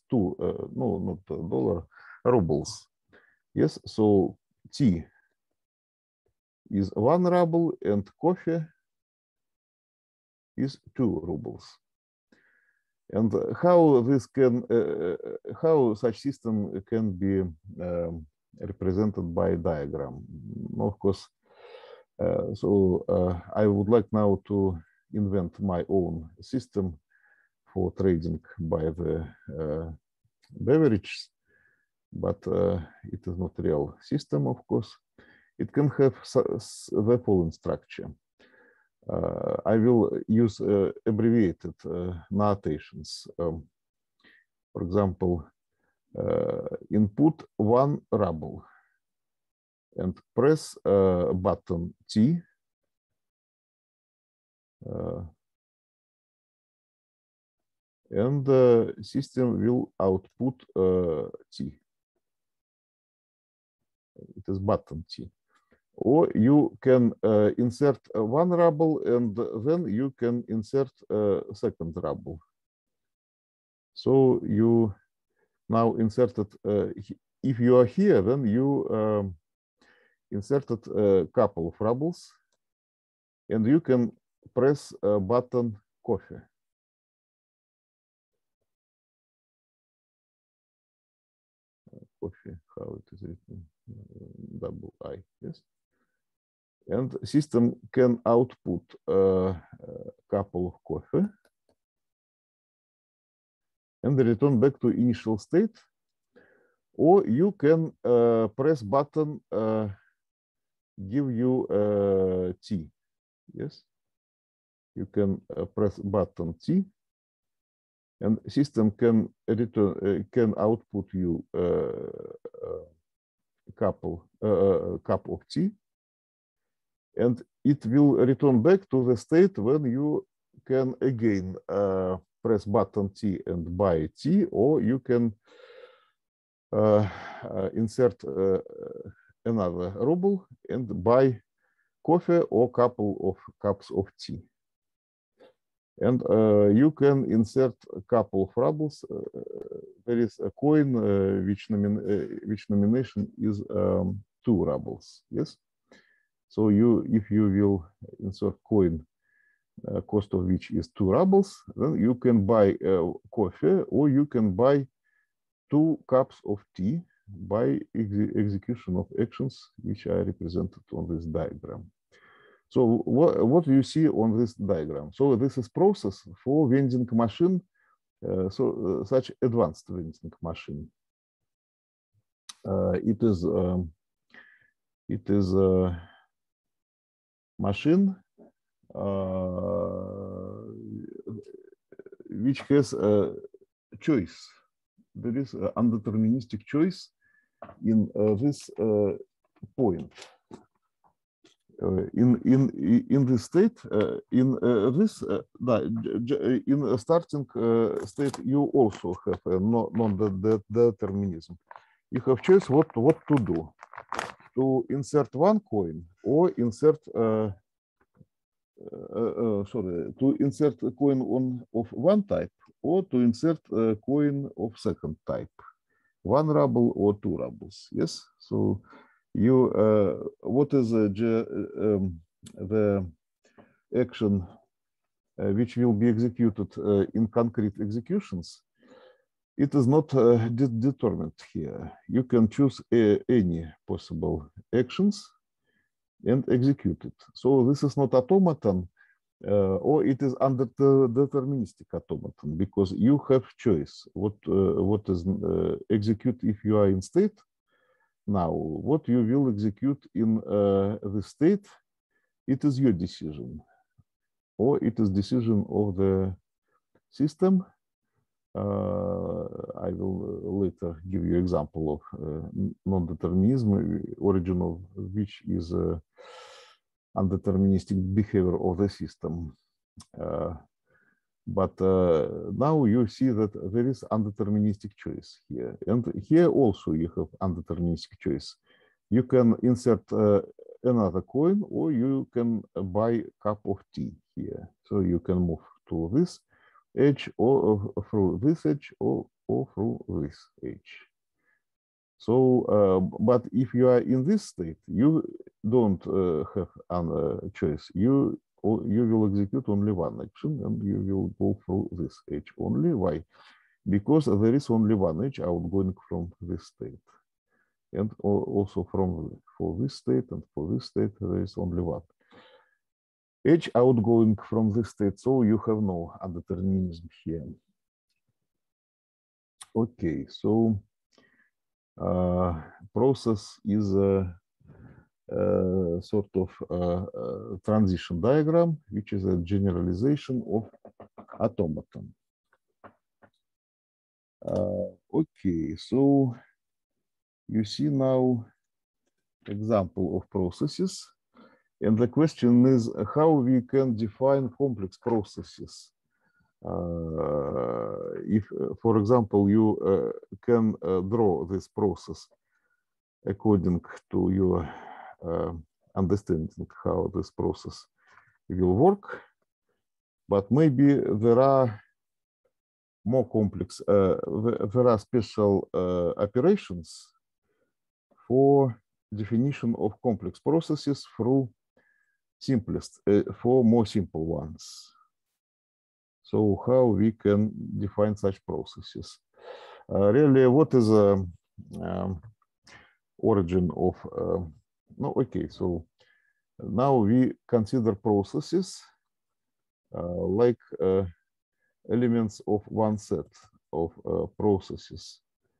rubles. Yes, so tea is $1 and coffee is 2 rubles. And how this can, how such system can be represented by diagram? Of course, I would like now to invent my own system for trading by the beverages, but it is not real system, of course. It can have the following structure. I will use abbreviated notations. For example, input 1 ruble and press button T. And the system will output T. It is button T. Or you can insert 1 ruble and then you can insert second ruble. So you now inserted, if you are here, then you inserted a couple of rubles and you can press button coffee. Coffee, how it is written, double I, yes. And system can output a couple of coffee and return back to initial state, or you can press button give you tea. Yes, you can press button T, and system can return can output you cup of tea, and it will return back to the state when you can again press button T and buy tea, or you can insert another ruble and buy coffee or couple of cups of tea. And you can insert a couple of rubles. There is a coin which nomination is 2 rubles. Yes. So if you will insert coin, cost of which is 2 rubles, then you can buy coffee, or you can buy 2 cups of tea by execution of actions which are represented on this diagram. So what you see on this diagram? So this is process for vending machine, such advanced vending machine. It is a machine which has a choice. There is an undeterministic choice in this point. In this state, in a starting state, you also have a non-determinism. You have choice what to do: to insert 1 coin, or insert to insert a coin of 1 type, or to insert a coin of second type, 1 ruble or 2 rubles. Yes. So you what is the action which will be executed in concrete executions, it is not determined here. You can choose any possible actions and execute it. So this is not automaton, or it is under the deterministic automaton, because you have choice what is execute if you are in state. Now, what you will execute in the state, it is your decision, or it is decision of the system. I will later give you example of non-determinism, origin of which is undeterministic behavior of the system. But now you see that there is undeterministic choice here. And here also you have undeterministic choice. You can insert another coin, or you can buy a cup of tea here. So you can move to this edge, or through this edge, or through this edge. So, but if you are in this state, you don't have a choice. You will execute only one action, and you will go through this edge only. Why? Because there is only one edge outgoing from this state, and also for this state and for this state there is only one edge outgoing from this state. So you have no undeterminism here. Okay, so process is a sort of transition diagram, which is a generalization of automaton. Okay, so you see now example of processes, and the question is how we can define complex processes. If, for example, you can draw this process according to your understanding how this process will work, but maybe there are more complex, there are special operations for definition of complex processes through simplest, for more simple ones. So how we can define such processes? Really, what is origin of, no, okay, so now we consider processes like elements of one set of processes.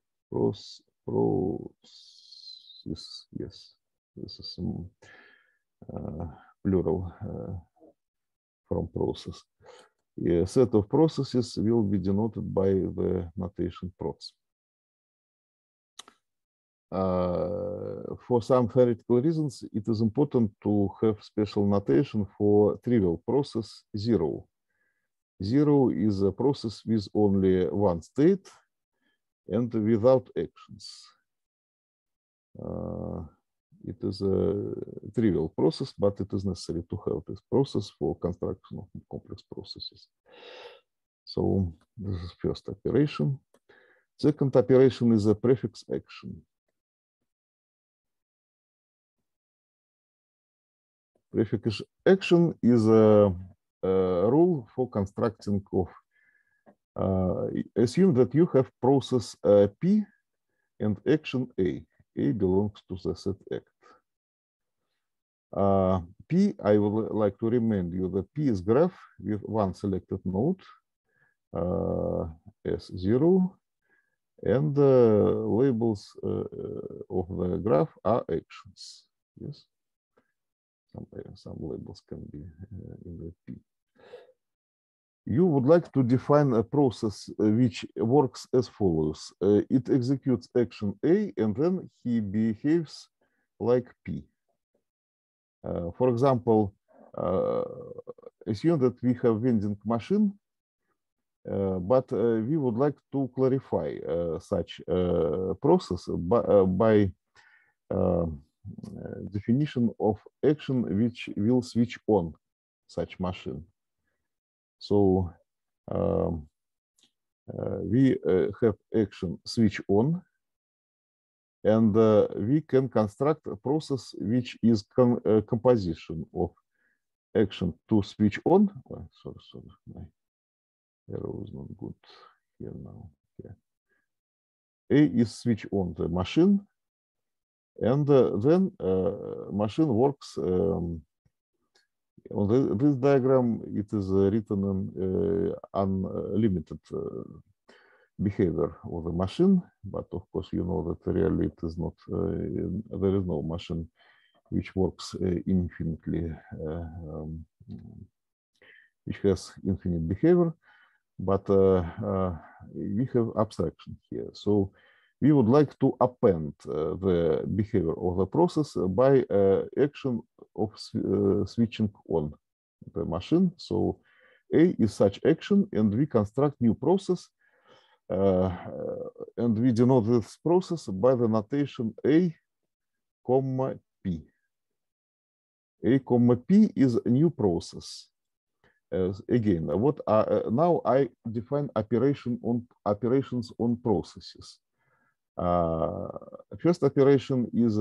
Yes, this is some plural from process. A set of processes will be denoted by the notation proc. For some theoretical reasons, it is important to have special notation for trivial process 0. 0 is a process with only one state and without actions. It is a trivial process, but it is necessary to have this process for construction of complex processes. So this is first operation. Second operation is a prefix action. Prefix action is a rule for constructing of, assume that you have process P and action A. A belongs to the set act. P, I would like to remind you that P is graph with one selected node, S0, and labels of the graph are actions. Yes, some labels can be in the P. You would like to define a process which works as follows. It executes action A, and then he behaves like P. For example, assume that we have vending machine, but we would like to clarify such process by definition of action which will switch on such machine. So we have action switch on, and we can construct a process which is composition of action to switch on. Oh, sorry, my arrow is not good here now. Yeah. A is switch on the machine, and then machine works. On this diagram, it is written in unlimited behavior of the machine, but of course you know that really it is not. There is no machine which works infinitely, which has infinite behavior, but we have abstraction here. So we would like to append the behavior of the process by action of switching on the machine. So A is such action, and we construct new process, and we denote this process by the notation A, comma P. A comma P is a new process. Again, what now I define operations on processes. First operation is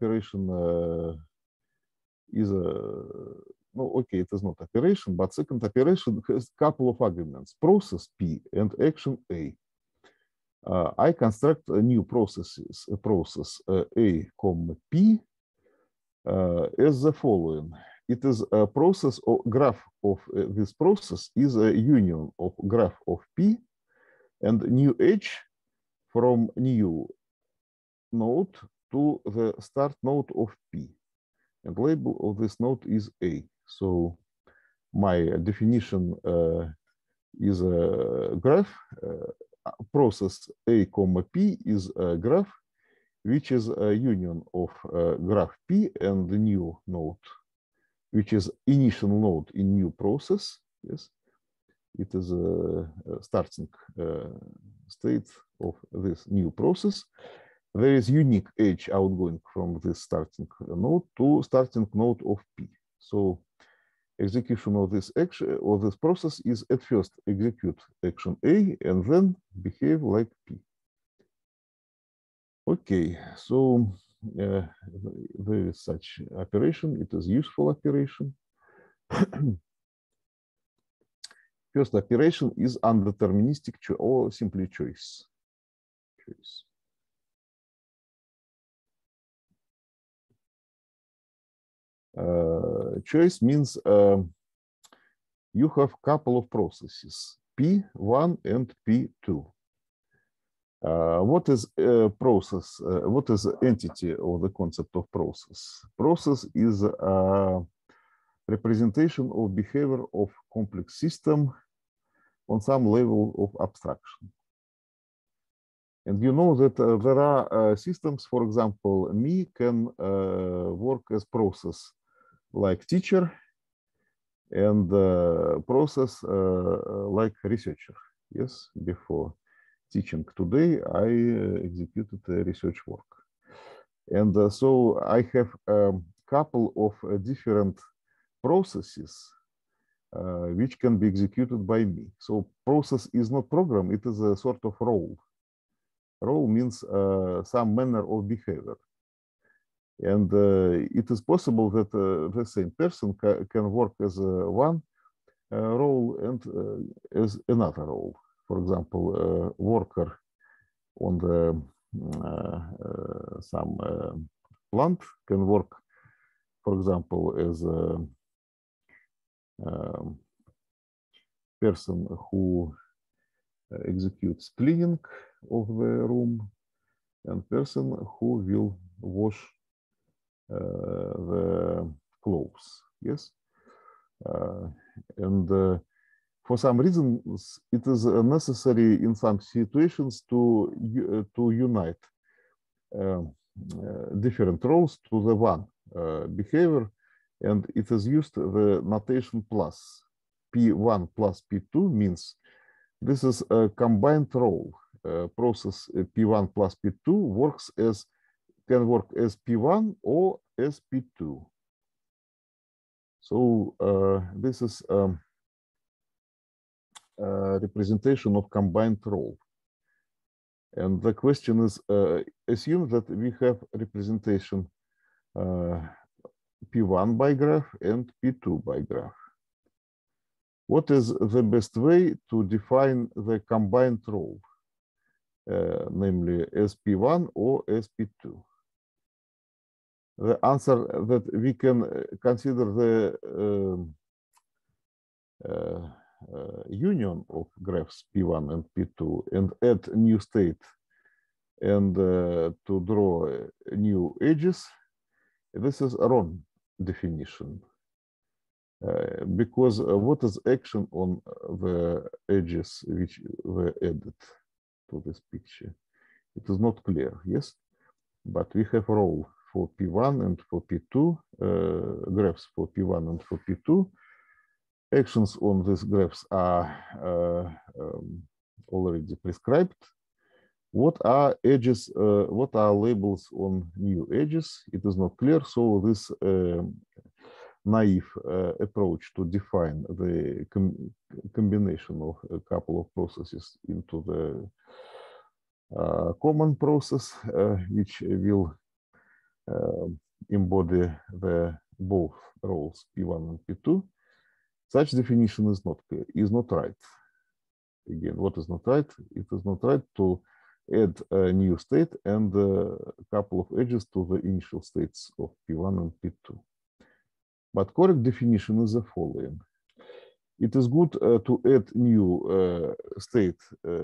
no, okay, it is not operation, but second operation has a couple of arguments: process P and action A. I construct a new process A comma P as the following. It is a process or graph of this process is a union of graph of P and new H from new node to the start node of P. And label of this node is A. So my definition is a graph. Process A comma P is a graph which is a union of graph P and the new node, which is initial node in new process. Yes, it is a starting state of this new process. There is unique edge outgoing from this starting node to starting node of P. So execution of this action or this process is at first execute action A and then behave like P. Okay, so there is such operation. It is useful operation. First operation is undeterministic or simply choice. Choice means you have a couple of processes, P1 and P2. What is a process? What is the entity of the concept of process? Process is a representation of behavior of complex system on some level of abstraction. And you know that there are systems, for example, me can work as process like teacher and process like researcher. Yes, before teaching today, I executed a research work. And so I have a couple of different processes which can be executed by me. So process is not program, it is a sort of role. Role means some manner of behavior. And it is possible that the same person can work as one role and as another role. For example, worker on the some plant can work, for example, as a person who executes cleaning of the room and person who will wash the clothes. Yes, and for some reasons it is necessary in some situations to unite different roles to the one behavior, and it is used the notation plus. P1 plus P2 means this is a combined role. Process P1 plus P2 works as can work as P1 or as P2. So this is representation of combined role. And the question is, assume that we have representation P1 by graph and P2 by graph. What is the best way to define the combined role, namely SP1 or SP2? The answer that we can consider the union of graphs P1 and P2 and add new state and to draw new edges. This is a wrong definition because what is action on the edges which were added to this picture? It is not clear, yes? But we have a role for P1 and for P2, graphs for P1 and for P2. Actions on these graphs are already prescribed. What are edges, what are labels on new edges? It is not clear, so this naive approach to define the combination of a couple of processes into the common process, which will embody the both roles P1 and P2. Such definition is not right. Again, what is not right? It is not right to add a new state and a couple of edges to the initial states of P1 and P2. But correct definition is the following. It is good to add new state.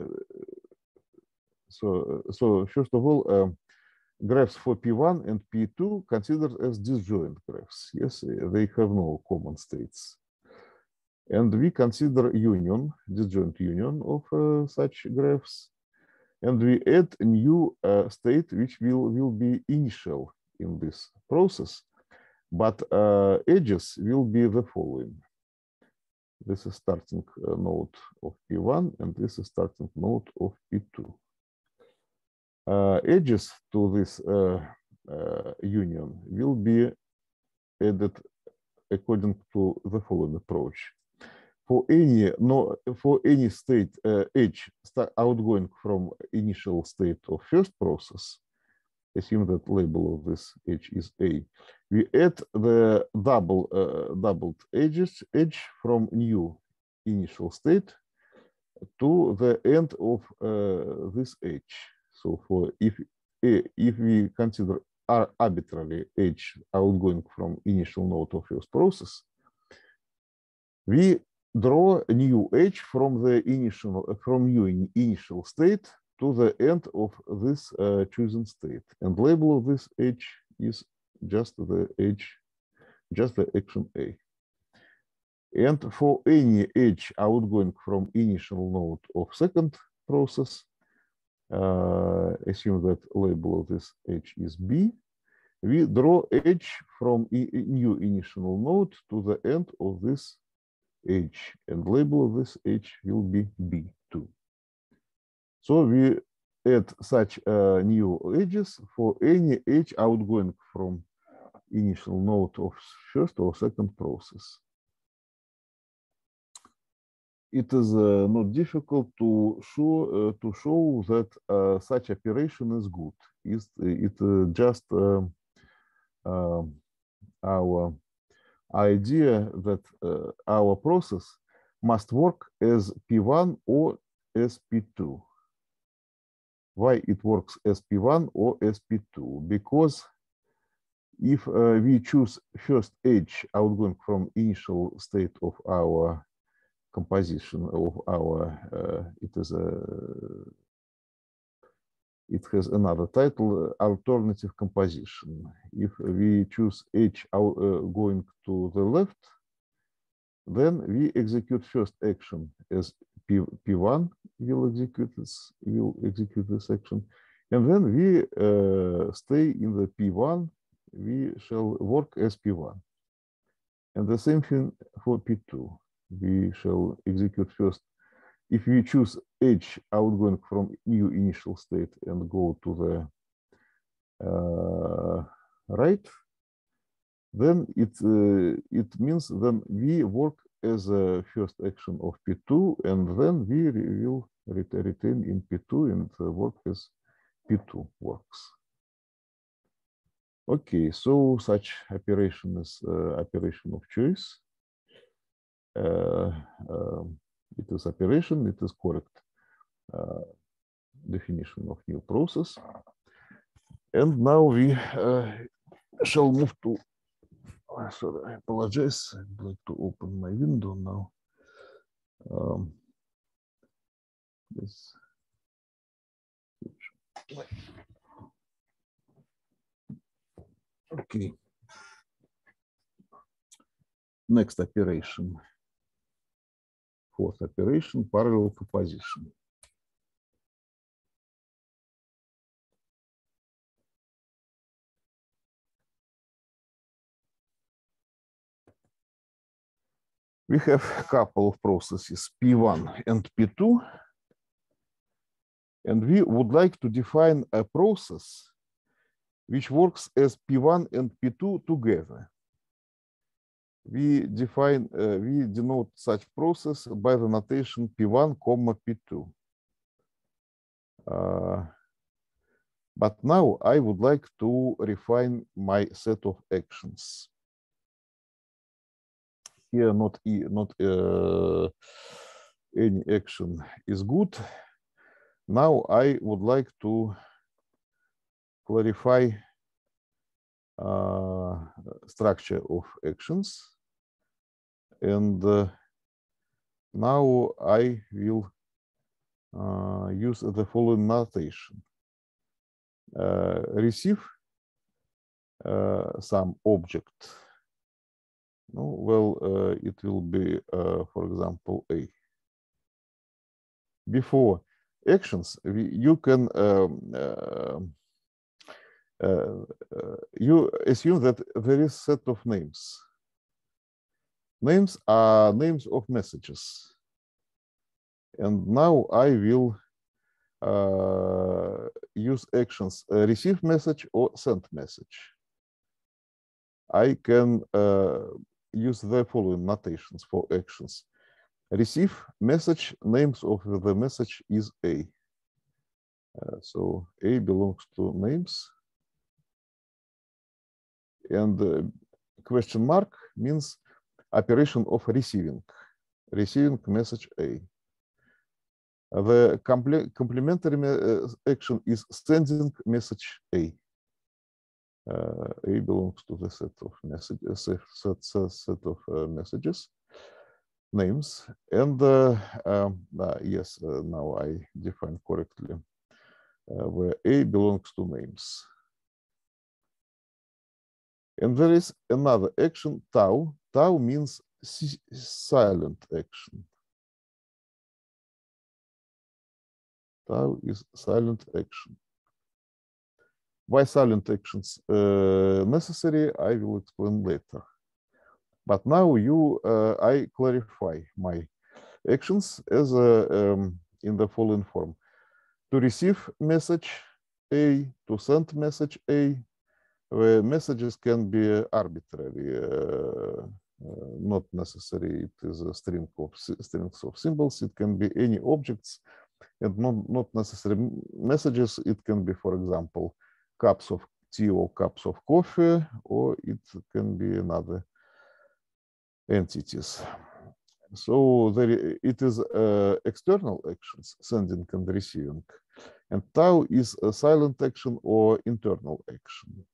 So first of all, graphs for P1 and P2 considered as disjoint graphs. Yes, they have no common states. And we consider union, disjoint union of such graphs. And we add a new state which will be initial in this process. But edges will be the following. This is starting node of P1 and this is starting node of P2. Edges to this union will be added according to the following approach. For any state edge outgoing from initial state of first process, assume that label of this edge is A. We add the doubled edge from new initial state to the end of this edge. So for if we consider arbitrary edge outgoing from initial node of first process, we draw a new edge from the new initial state to the end of this chosen state, and label of this edge is just the action A. And for any edge outgoing from initial node of second process, assume that label of this edge is B, we draw edge from new initial node to the end of this edge, and label of this edge will be B2. So we add such new edges for any edge outgoing from initial node of first or second process. It is not difficult to show that such operation is good. It's just our idea that our process must work as P1 or as P2. Why it works as P1 or as P2? Because if we choose first edge outgoing from initial state of our composition of our, it has another title, alternative composition. If we choose edge going to the left, then we execute first action as P1 will execute this action, and then we stay in the P1. We shall work as P1, and the same thing for P2. We shall execute first. If we choose edge outgoing from new initial state and go to the right, then it means then we work as a first action of P2, and then we will retain in P2 and work as P2 works. Okay, so such operation is operation of choice. It is operation, it is correct definition of new process. And now we shall move to, sorry, I apologize. I'd like to open my window now. This. Okay. Next operation. Fourth operation, parallel to position. We have a couple of processes, P1 and P2, and we would like to define a process which works as P1 and P2 together. We denote such process by the notation P1, P2. But now I would like to refine my set of actions. Here, not any action is good. Now I would like to clarify structure of actions, and now I will use the following notation. Receive some object. It will be, for example, A. Before actions, you can you assume that there is a set of names. Names are names of messages. And now I will use actions receive message or send message. I can use the following notations for actions. Receive message, names of the message is A. So A belongs to names. And question mark means operation of receiving message A. The complementary action is sending message A. A belongs to the set of messages, messages, names, and yes, now I define correctly where A belongs to names. And there is another action, tau. Tau means silent action. Tau is silent action. Why silent actions necessary, I will explain later. But now I clarify my actions as in the following form: to receive message A, to send message A. The messages can be arbitrary, not necessary. It is a strings of symbols. It can be any objects, and not necessarily messages. It can be, for example, cups of tea or cups of coffee, or it can be another entities. So it is external actions, sending and receiving, and tau is a silent action or internal action.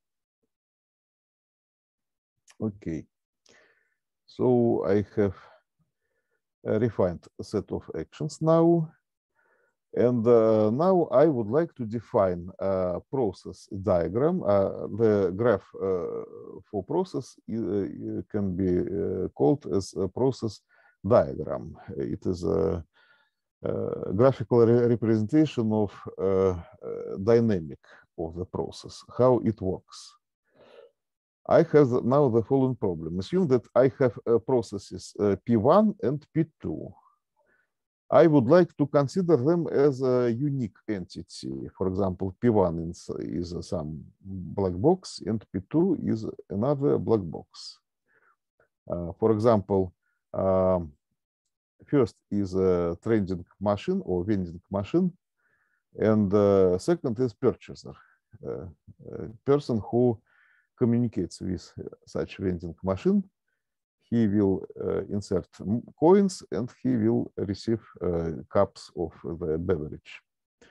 Okay, so I have refined a set of actions now. And now I would like to define a process diagram. The graph for process can be called as a process diagram. It is a graphical representation of dynamic of the process, how it works. I have now the following problem. Assume that I have processes P1 and P2. I would like to consider them as a unique entity. For example, P1 is some black box and P2 is another black box. For example, first is a trading machine or vending machine, and second is purchaser, person who communicates with such vending machine, he will insert coins and he will receive cups of the beverage.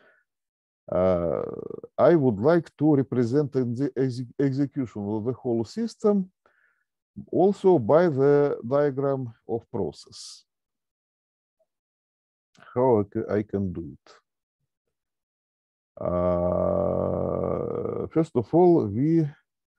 I would like to represent the execution of the whole system also by the diagram of process. How I can do it? First of all, we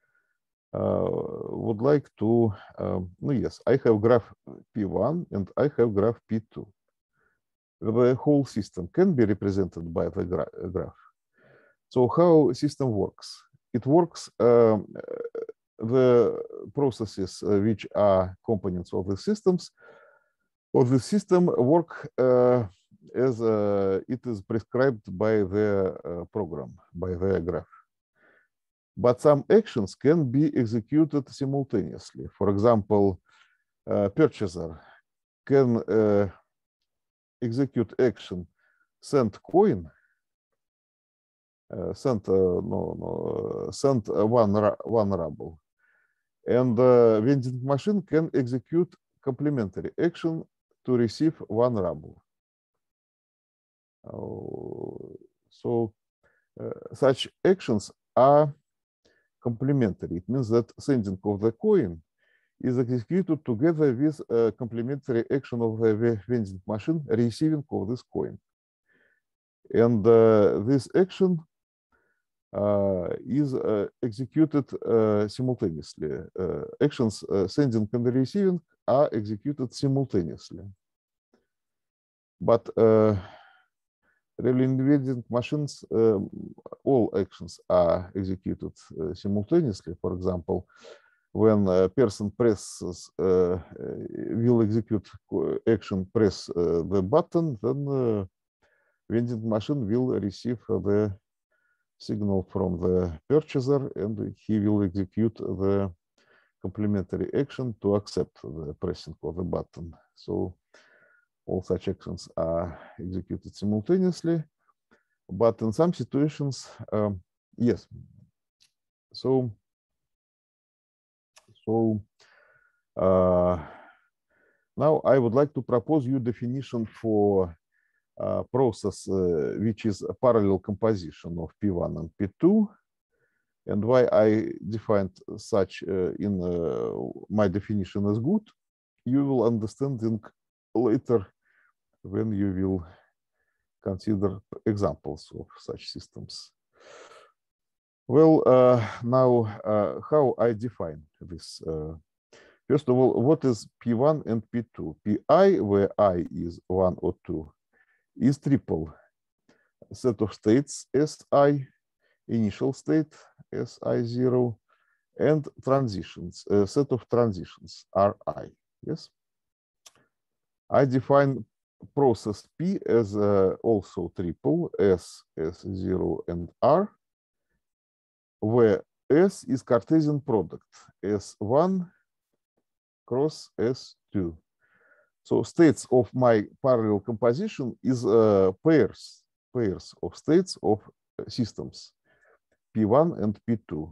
would like to, yes, I have graph P1 and I have graph P2. The whole system can be represented by the graph. So how system works? It works, the processes which are components of the systems, of the system work as it is prescribed by the program, by the graph. But some actions can be executed simultaneously. For example, purchaser can execute action send coin, send one ruble, and vending machine can execute complementary action to receive 1 ruble. So such actions are complementary. It means that sending of the coin is executed together with a complementary action of the vending machine receiving of this coin. And this action is executed simultaneously. Actions sending and receiving are executed simultaneously. But really in vending machines, all actions are executed simultaneously. For example, when a person presses, will execute action, press the button, then vending machine will receive the signal from the purchaser and he will execute the complementary action to accept the pressing of the button. So all such actions are executed simultaneously, but in some situations, yes. So now I would like to propose you definition for process which is a parallel composition of P1 and P2, and why I defined such in my definition as good, you will understand later when you will consider examples of such systems. Well, now how I define this? First of all, what is P1 and P2? Pi, where I is 1 or 2, is triple set of states Si, initial state Si0, and transitions, set of transitions Ri. Yes, I define process P as also triple S, S0, and R, where S is Cartesian product S1 cross S2. So states of my parallel composition is pairs of states of systems P1 and P2.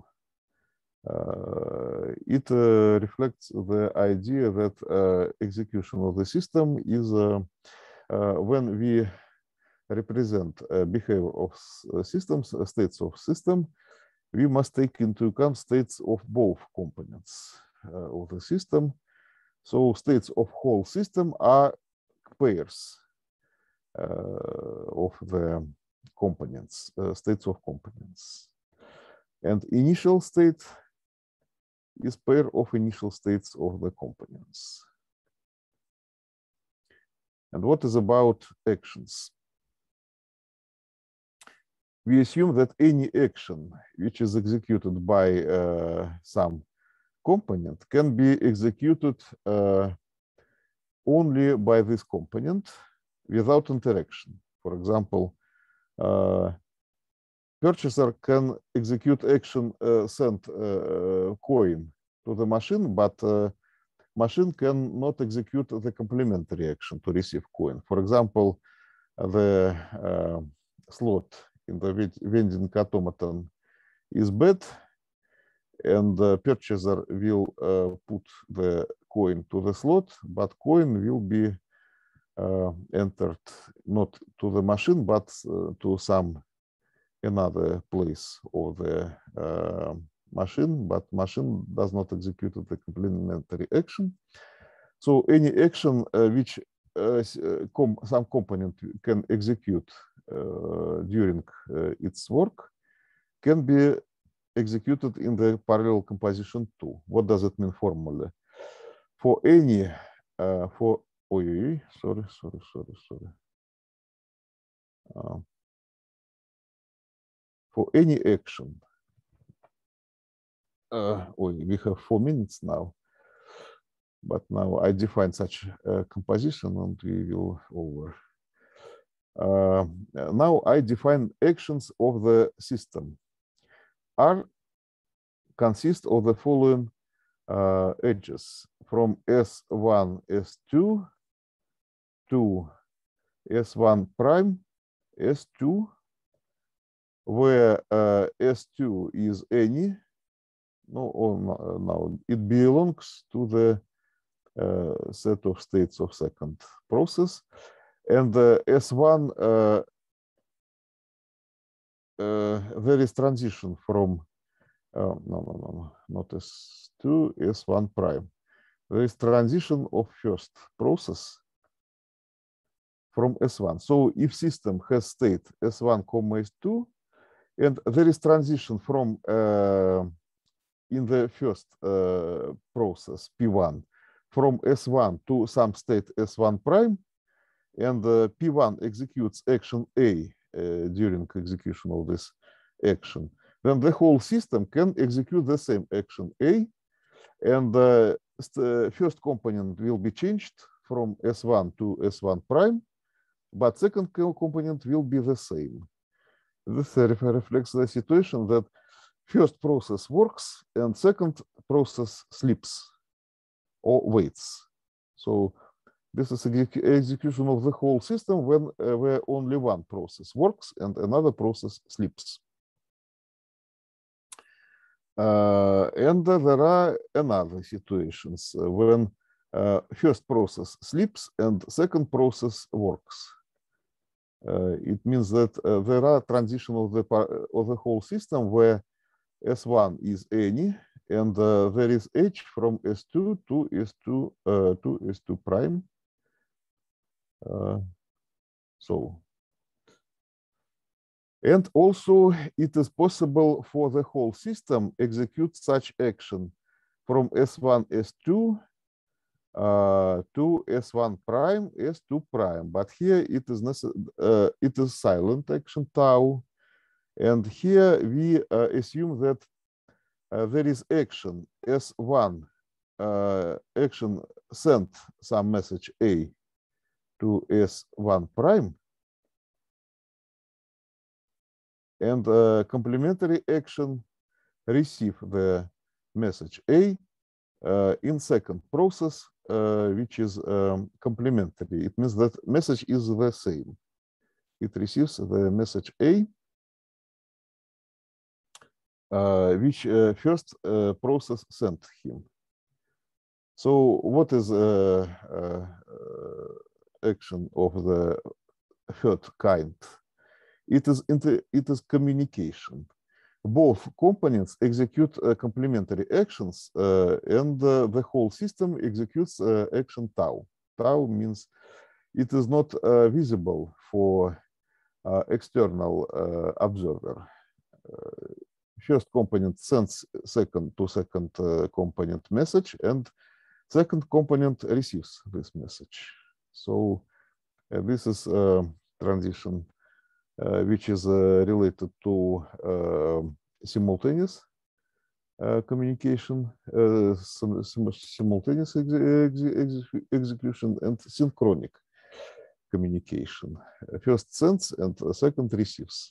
It reflects the idea that execution of the system is when we represent behavior of systems, states of system, we must take into account states of both components of the system. So states of whole system are pairs of the components, states of components. And initial state is pair of initial states of the components. And what is about actions? We assume that any action which is executed by some component can be executed only by this component without interaction. For example, purchaser can execute action send coin to the machine, but machine cannot execute the complementary action to receive coin. For example, the slot in the vending automaton is bad, and the purchaser will put the coin to the slot, but coin will be entered not to the machine, but to some another place of the machine, but machine does not execute the complementary action. So any action which some component can execute during its work can be executed in the parallel composition too. What does it mean formally? For any, for for any action, we have 4 minutes now, but now I define such a composition and we will over. Now I define actions of the system. R consists of the following edges from S1, S2 to S1 prime, S2, where S2 is any. No, it belongs to the set of states of second process, and S1 there is transition from not S2, S1 prime. There is transition of first process from S1. So if system has state S1, S2, and there is transition from in the first process P1 from S1 to some state S1 prime, and P1 executes action A during execution of this action, then the whole system can execute the same action A, and the first component will be changed from S1 to S1 prime, but second component will be the same. This reflects the situation that first process works and second process sleeps or waits. So this is execution of the whole system when where only one process works and another process sleeps. And there are another situations when first process sleeps and second process works. It means that there are transition of the whole system where S1 is any, and there is H from S2 to S2 prime. And also it is possible for the whole system execute such action from S1, S2 to S1 prime, S2 prime. But here it is silent action tau. And here we assume that there is action S1, action sent some message A to S1 prime, and complementary action receive the message A in second process, which is complementary. It means that message is the same. It receives the message A, which first process sent him. So what is action of the third kind? It is communication. Both components execute complementary actions, and the whole system executes action tau. Tau means it is not visible for external observer. First component sends second component message, and second component receives this message. So this is transition which is related to simultaneous communication, simultaneous execution, and synchronic communication. First sends and second receives.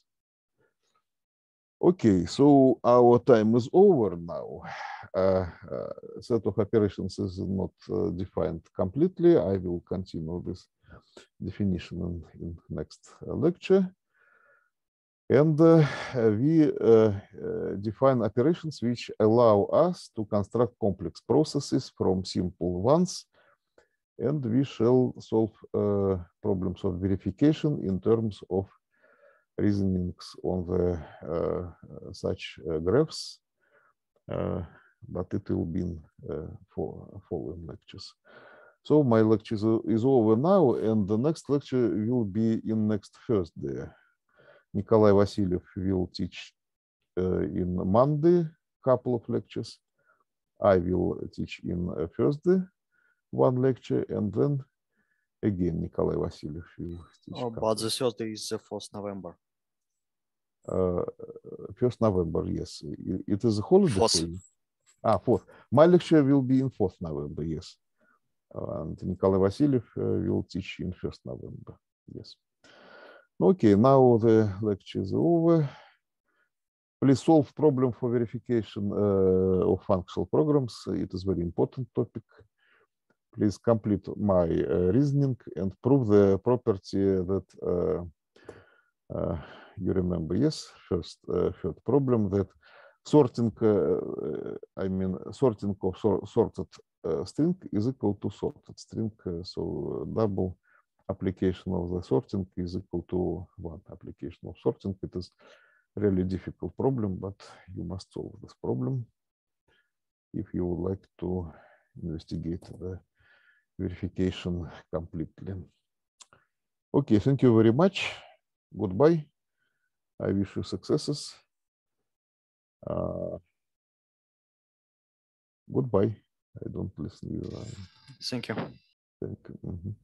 Okay, so our time is over now. Set of operations is not defined completely. I will continue this definition in next lecture. And we define operations which allow us to construct complex processes from simple ones, and we shall solve problems of verification in terms of reasonings on the such graphs, but it will be in following lectures. So my lecture is over now, and the next lecture will be in next Thursday. Nikolai Vasilyev will teach in Monday couple of lectures. I will teach in Thursday one lecture, and then again Nikolai Vasilyev will teach. Oh, but the Thursday is the 4th November. 1st November, yes. It is a holiday. 4th. 4th. My lecture will be in 4th November, yes. And Nikolai Vasilyev will teach in 1st November, yes. Okay, now the lecture is over. Please solve problem for verification of functional programs. It is very important topic. Please complete my reasoning and prove the property that you remember. Yes, third problem, that sorting, sorting of sorted string is equal to sorted string. So double application of the sorting is equal to one application of sorting. It is really difficult problem, but you must solve this problem if you would like to investigate the verification completely. Okay, thank you very much. Goodbye. I wish you successes. Goodbye. I don't listen to you. Thank you. Thank you.